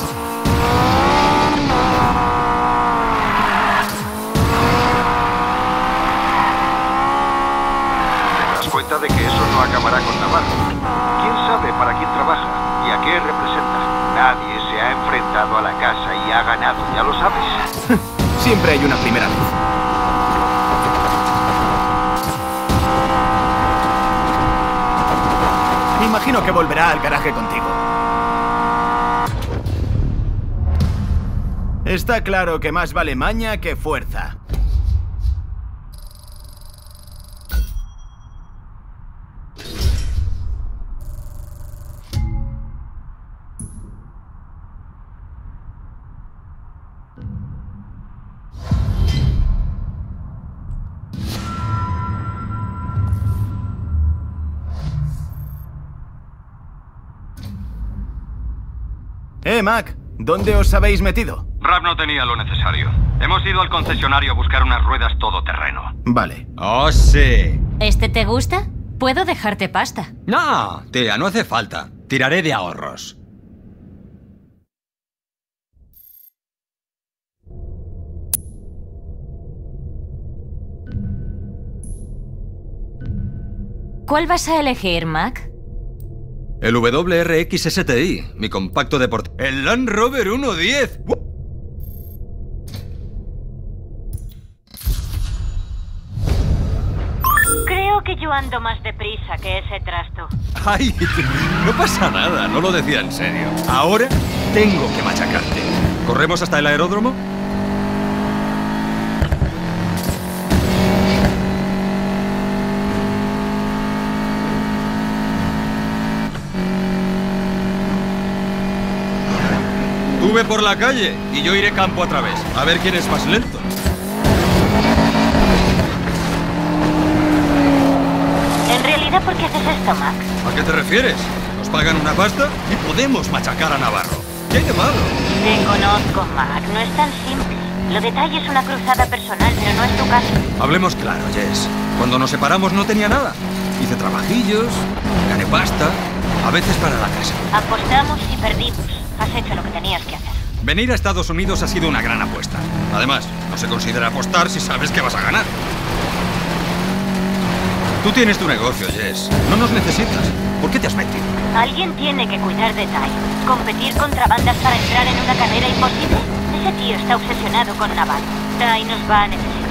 Cuenta de que eso no acabará con Navarro. ¿Quién sabe para quién trabaja y a qué representa? Nadie se ha enfrentado a la casa y ha ganado, ya lo sabes. Siempre hay una primera vez. Me imagino que volverá al garaje contigo. Está claro que más vale maña que fuerza. Eh, Mac, ¿dónde os habéis metido? Rab no tenía lo necesario. Hemos ido al concesionario a buscar unas ruedas todoterreno. Vale. ¡Oh, sí! ¿Este te gusta? Puedo dejarte pasta. No, tía, no hace falta. Tiraré de ahorros. ¿Cuál vas a elegir, Mac? El W R X S T I, mi compacto deportivo. ¡El Land Rover uno diez! Creo que yo ando más deprisa que ese trasto. ¡Ay! No pasa nada, no lo decía en serio. Ahora tengo que machacarte. ¿Corremos hasta el aeródromo? Tú ve por la calle y yo iré campo a través. A ver quién es más lento. En realidad, ¿por qué haces esto, Mac? ¿A qué te refieres? Nos pagan una pasta y podemos machacar a Navarro. ¿Qué hay de malo? Te conozco, Mac. No es tan simple. Lo de Ty es una cruzada personal, pero no es tu caso. Hablemos claro, Jess. Cuando nos separamos no tenía nada. Hice trabajillos, gané pasta, a veces para la casa. Apostamos y perdimos. Has hecho lo que tenías que hacer. Venir a Estados Unidos ha sido una gran apuesta. Además, no se considera apostar si sabes que vas a ganar. Tú tienes tu negocio, Jess. No nos necesitas. ¿Por qué te has metido? Alguien tiene que cuidar de Ty. ¿Competir contra bandas para entrar en una carrera imposible? Ese tío está obsesionado con Navarro. Ty nos va a necesitar.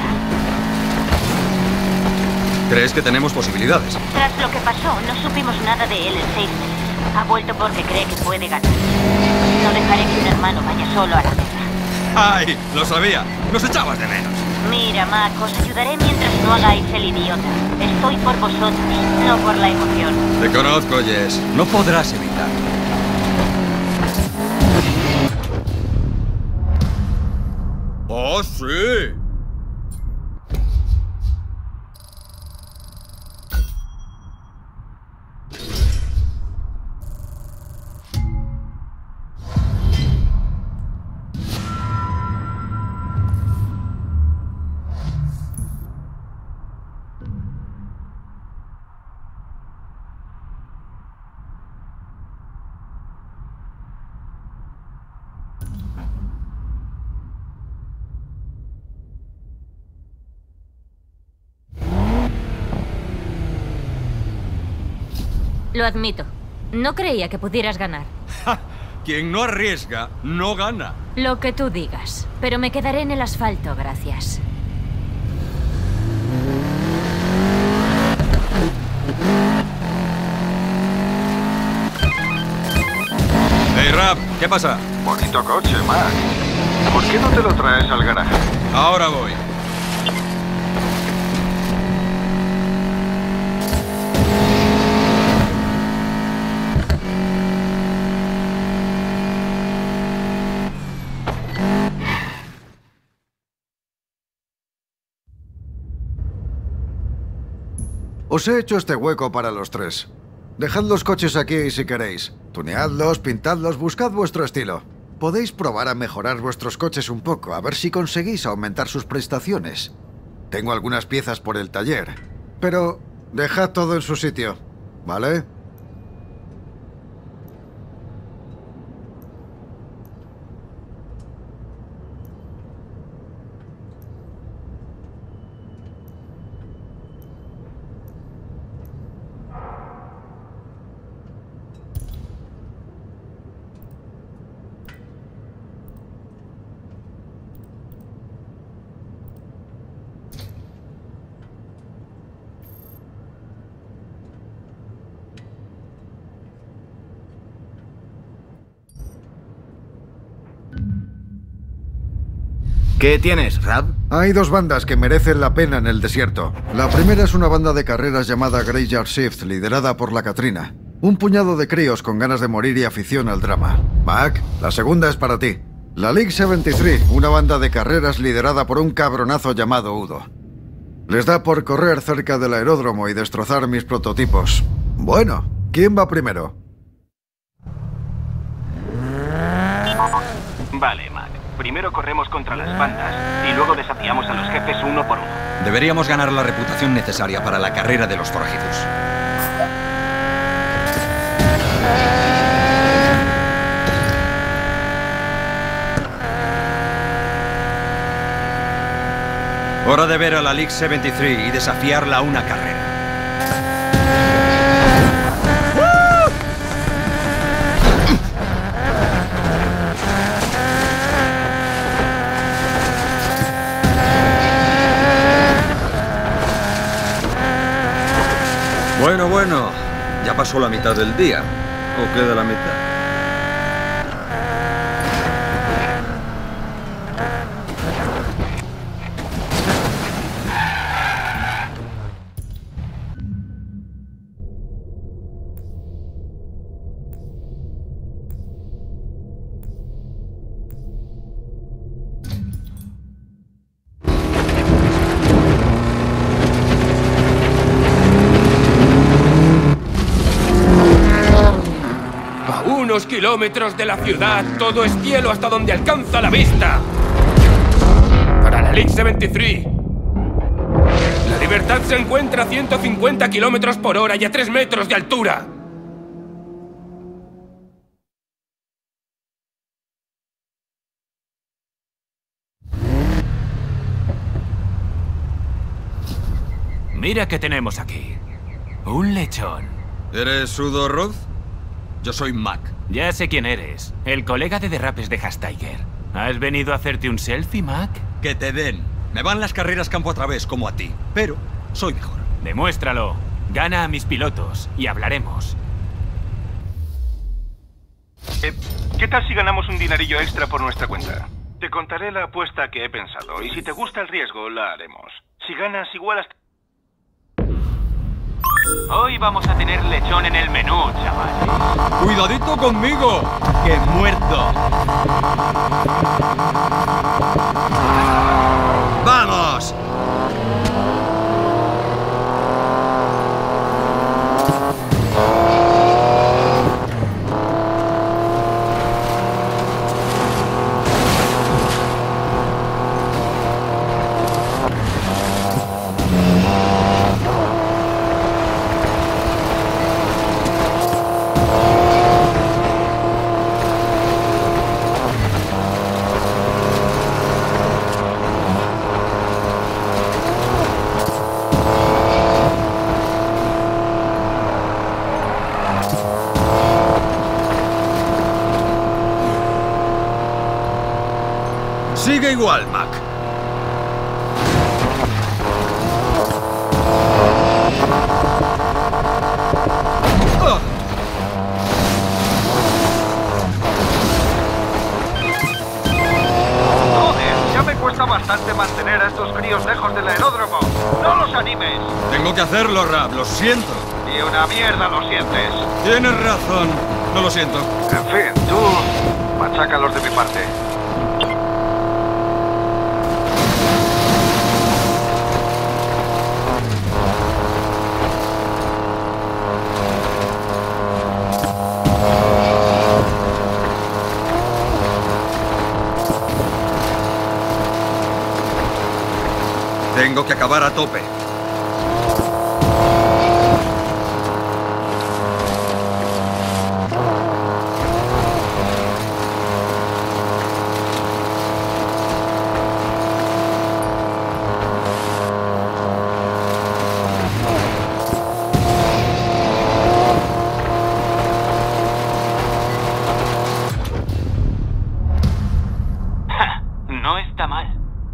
¿Crees que tenemos posibilidades? Tras lo que pasó, no supimos nada de él en seis meses. Ha vuelto porque cree que puede ganar. No dejaré que un hermano vaya solo a la guerra. ¡Ay! Lo sabía. Nos echabas de menos. Mira, Mac, os ayudaré mientras no hagáis el idiota. Estoy por vosotros, no por la emoción. Te conozco, Jess. No podrás evitarlo. ¡Oh, sí! Lo admito. No creía que pudieras ganar. ¡Ja! Quien no arriesga, no gana. Lo que tú digas. Pero me quedaré en el asfalto, gracias. Hey, Rap, ¿qué pasa? Bonito coche, Mac. ¿Por qué no te lo traes al garaje? Ahora voy. Os he hecho este hueco para los tres. Dejad los coches aquí si queréis. Tuneadlos, pintadlos, buscad vuestro estilo. Podéis probar a mejorar vuestros coches un poco, a ver si conseguís aumentar sus prestaciones. Tengo algunas piezas por el taller, pero dejad todo en su sitio, ¿vale? ¿Qué tienes, Rab? Hay dos bandas que merecen la pena en el desierto. La primera es una banda de carreras llamada Graveyard Shift, liderada por la Katrina. Un puñado de críos con ganas de morir y afición al drama. Mac, la segunda es para ti. La League setenta y tres, una banda de carreras liderada por un cabronazo llamado Udo. Les da por correr cerca del aeródromo y destrozar mis prototipos. Bueno, ¿quién va primero? Vale, Mac. Primero corremos contra las bandas y luego desafiamos a los jefes uno por uno. Deberíamos ganar la reputación necesaria para la carrera de los forajidos. Hora de ver a la League setenta y tres y desafiarla a una carrera. Bueno, bueno, ya pasó la mitad del día. ¿O queda la mitad? Kilómetros de la ciudad, todo es cielo hasta donde alcanza la vista. Elite setenta y tres. La Libertad se encuentra a ciento cincuenta kilómetros por hora y a tres metros de altura. Mira qué tenemos aquí. Un lechón. ¿Eres Udo Roth? Yo soy Mac. Ya sé quién eres. El colega de derrapes de Hastiger. ¿Has venido a hacerte un selfie, Mac? Que te den. Me van las carreras campo a través, como a ti. Pero soy mejor. Demuéstralo. Gana a mis pilotos y hablaremos. Eh, ¿Qué tal si ganamos un dinerillo extra por nuestra cuenta? Te contaré la apuesta que he pensado y si te gusta el riesgo, la haremos. Si ganas igual hasta... Hoy vamos a tener lechón en el menú, chavales. ¡Cuidadito conmigo! ¡Que muerto! ¡Vamos! Sigue igual, Mac. ¡Oh! Joder, ya me cuesta bastante mantener a estos críos lejos del aeródromo. ¡No los animes! Tengo que hacerlo, Rap, lo siento. Y una mierda lo sientes. Tienes razón, no lo siento. En fin, tú machácalos de mi parte. Tengo que acabar a tope. No está mal.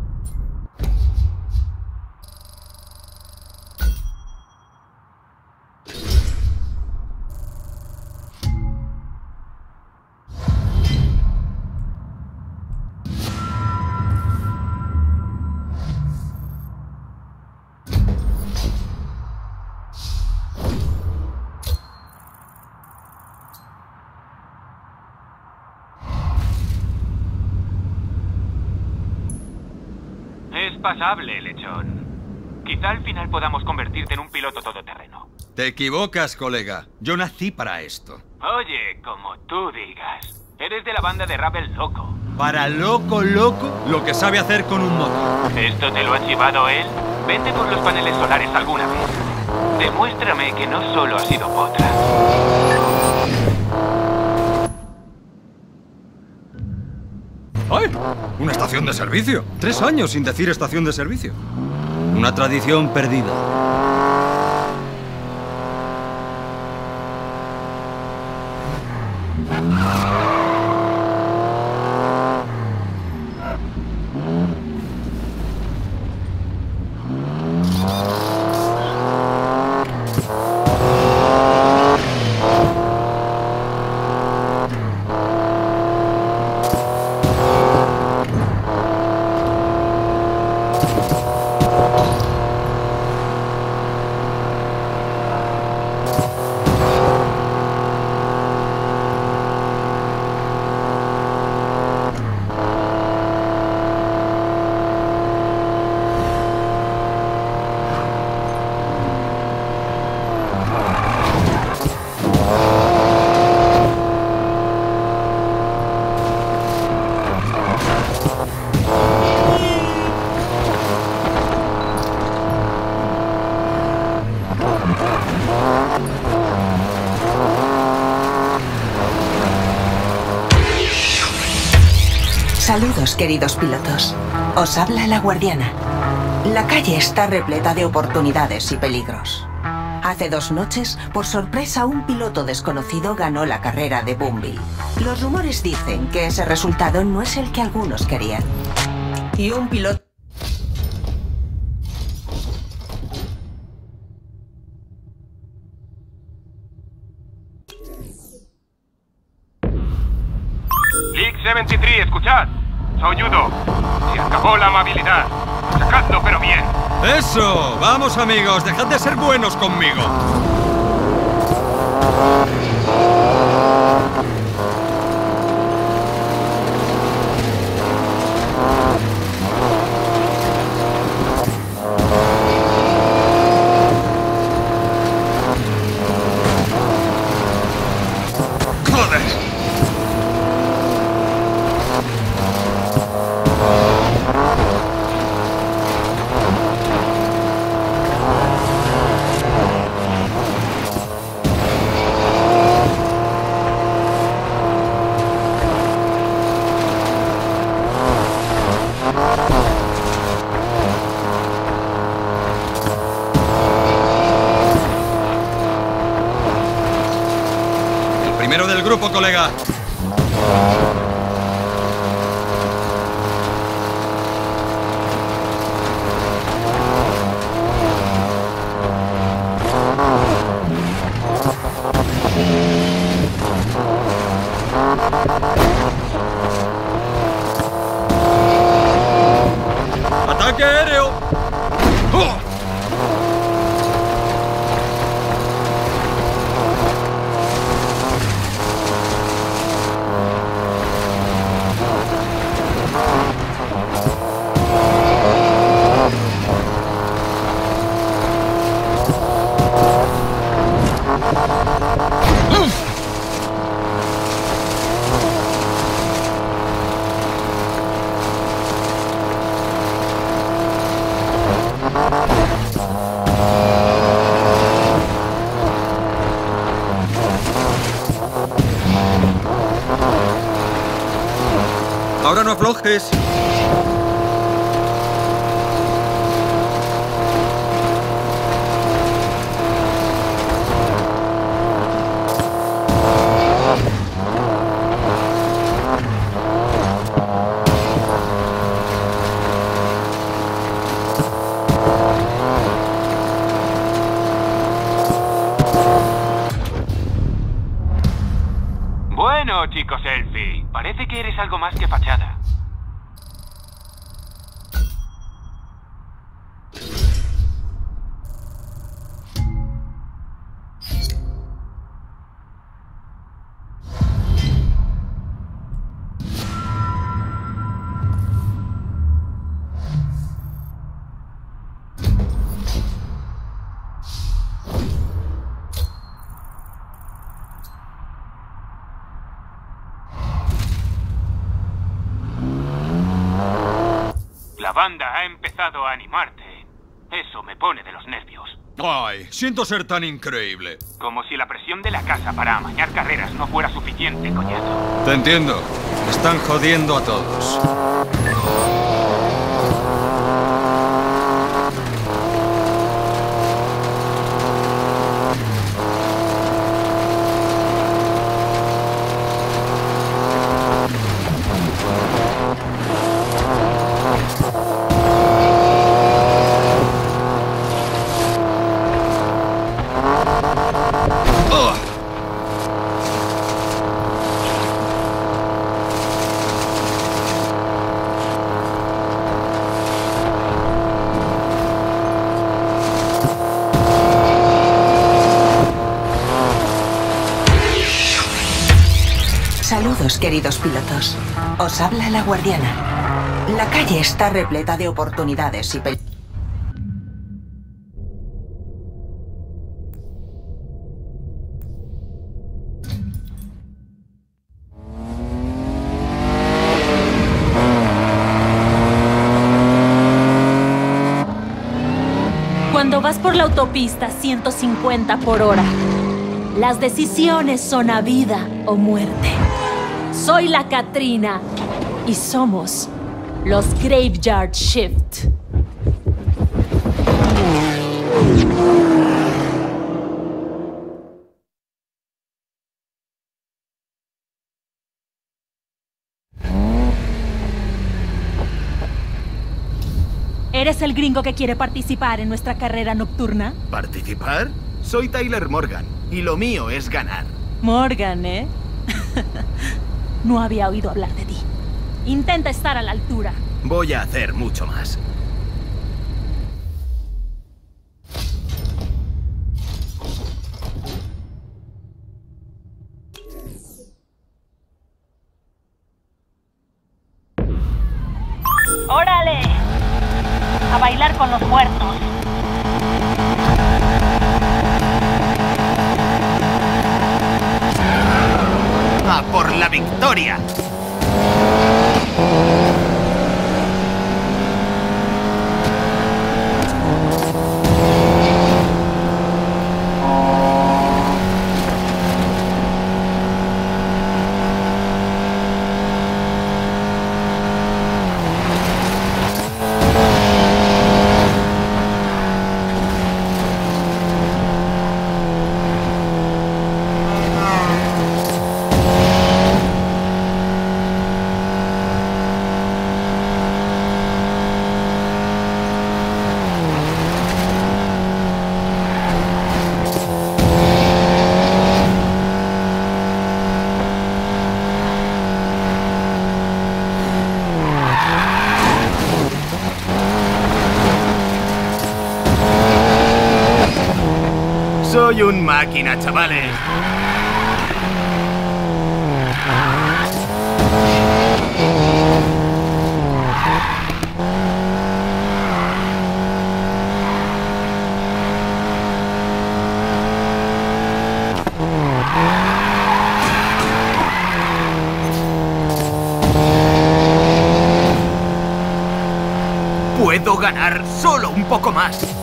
Es pasable, lechón. Quizá al final podamos convertirte en un piloto todoterreno. Te equivocas, colega. Yo nací para esto. Oye, como tú digas. Eres de la banda de rap El Loco. Para loco, loco, lo que sabe hacer con un motor. ¿Esto te lo ha chivado él? Vente por los paneles solares alguna vez. Demuéstrame que no solo ha sido potra. ¡Ay! Una estación de servicio. Tres años sin decir estación de servicio. Una tradición perdida. Saludos, queridos pilotos. Os habla la guardiana. La calle está repleta de oportunidades y peligros. Hace dos noches, por sorpresa, un piloto desconocido ganó la carrera de Boomville. Los rumores dicen que ese resultado no es el que algunos querían. Y un piloto... League setenta y tres, escuchad. Soy Udo. Se acabó la amabilidad. Sacadlo, pero bien. ¡Eso! Vamos, amigos, dejad de ser buenos conmigo. Primero del grupo, colega. ¡Ataque aéreo! ¡Oh! Ahora no aflojes. Bueno, chico selfie, parece que eres algo más que fachada. La banda ha empezado a animarte. Eso me pone de los nervios. Ay, siento ser tan increíble. Como si la presión de la casa para amañar carreras no fuera suficiente, coñazo. Te entiendo. Están jodiendo a todos. Saludos, queridos pilotos. Os habla la guardiana. La calle está repleta de oportunidades y peligros. Cuando vas por la autopista a ciento cincuenta por hora, las decisiones son a vida o muerte. Soy la Katrina Y somos los Graveyard Shift. ¿Eres el gringo que quiere participar en nuestra carrera nocturna? ¿Participar? Soy Tyler Morgan, y lo mío es ganar. Morgan, ¿eh? No había oído hablar de ti. Intenta estar a la altura. Voy a hacer mucho más. ¡Órale! A bailar con los muertos. ¡A por la victoria! Soy un máquina, chavales. Puedo ganar solo un poco más.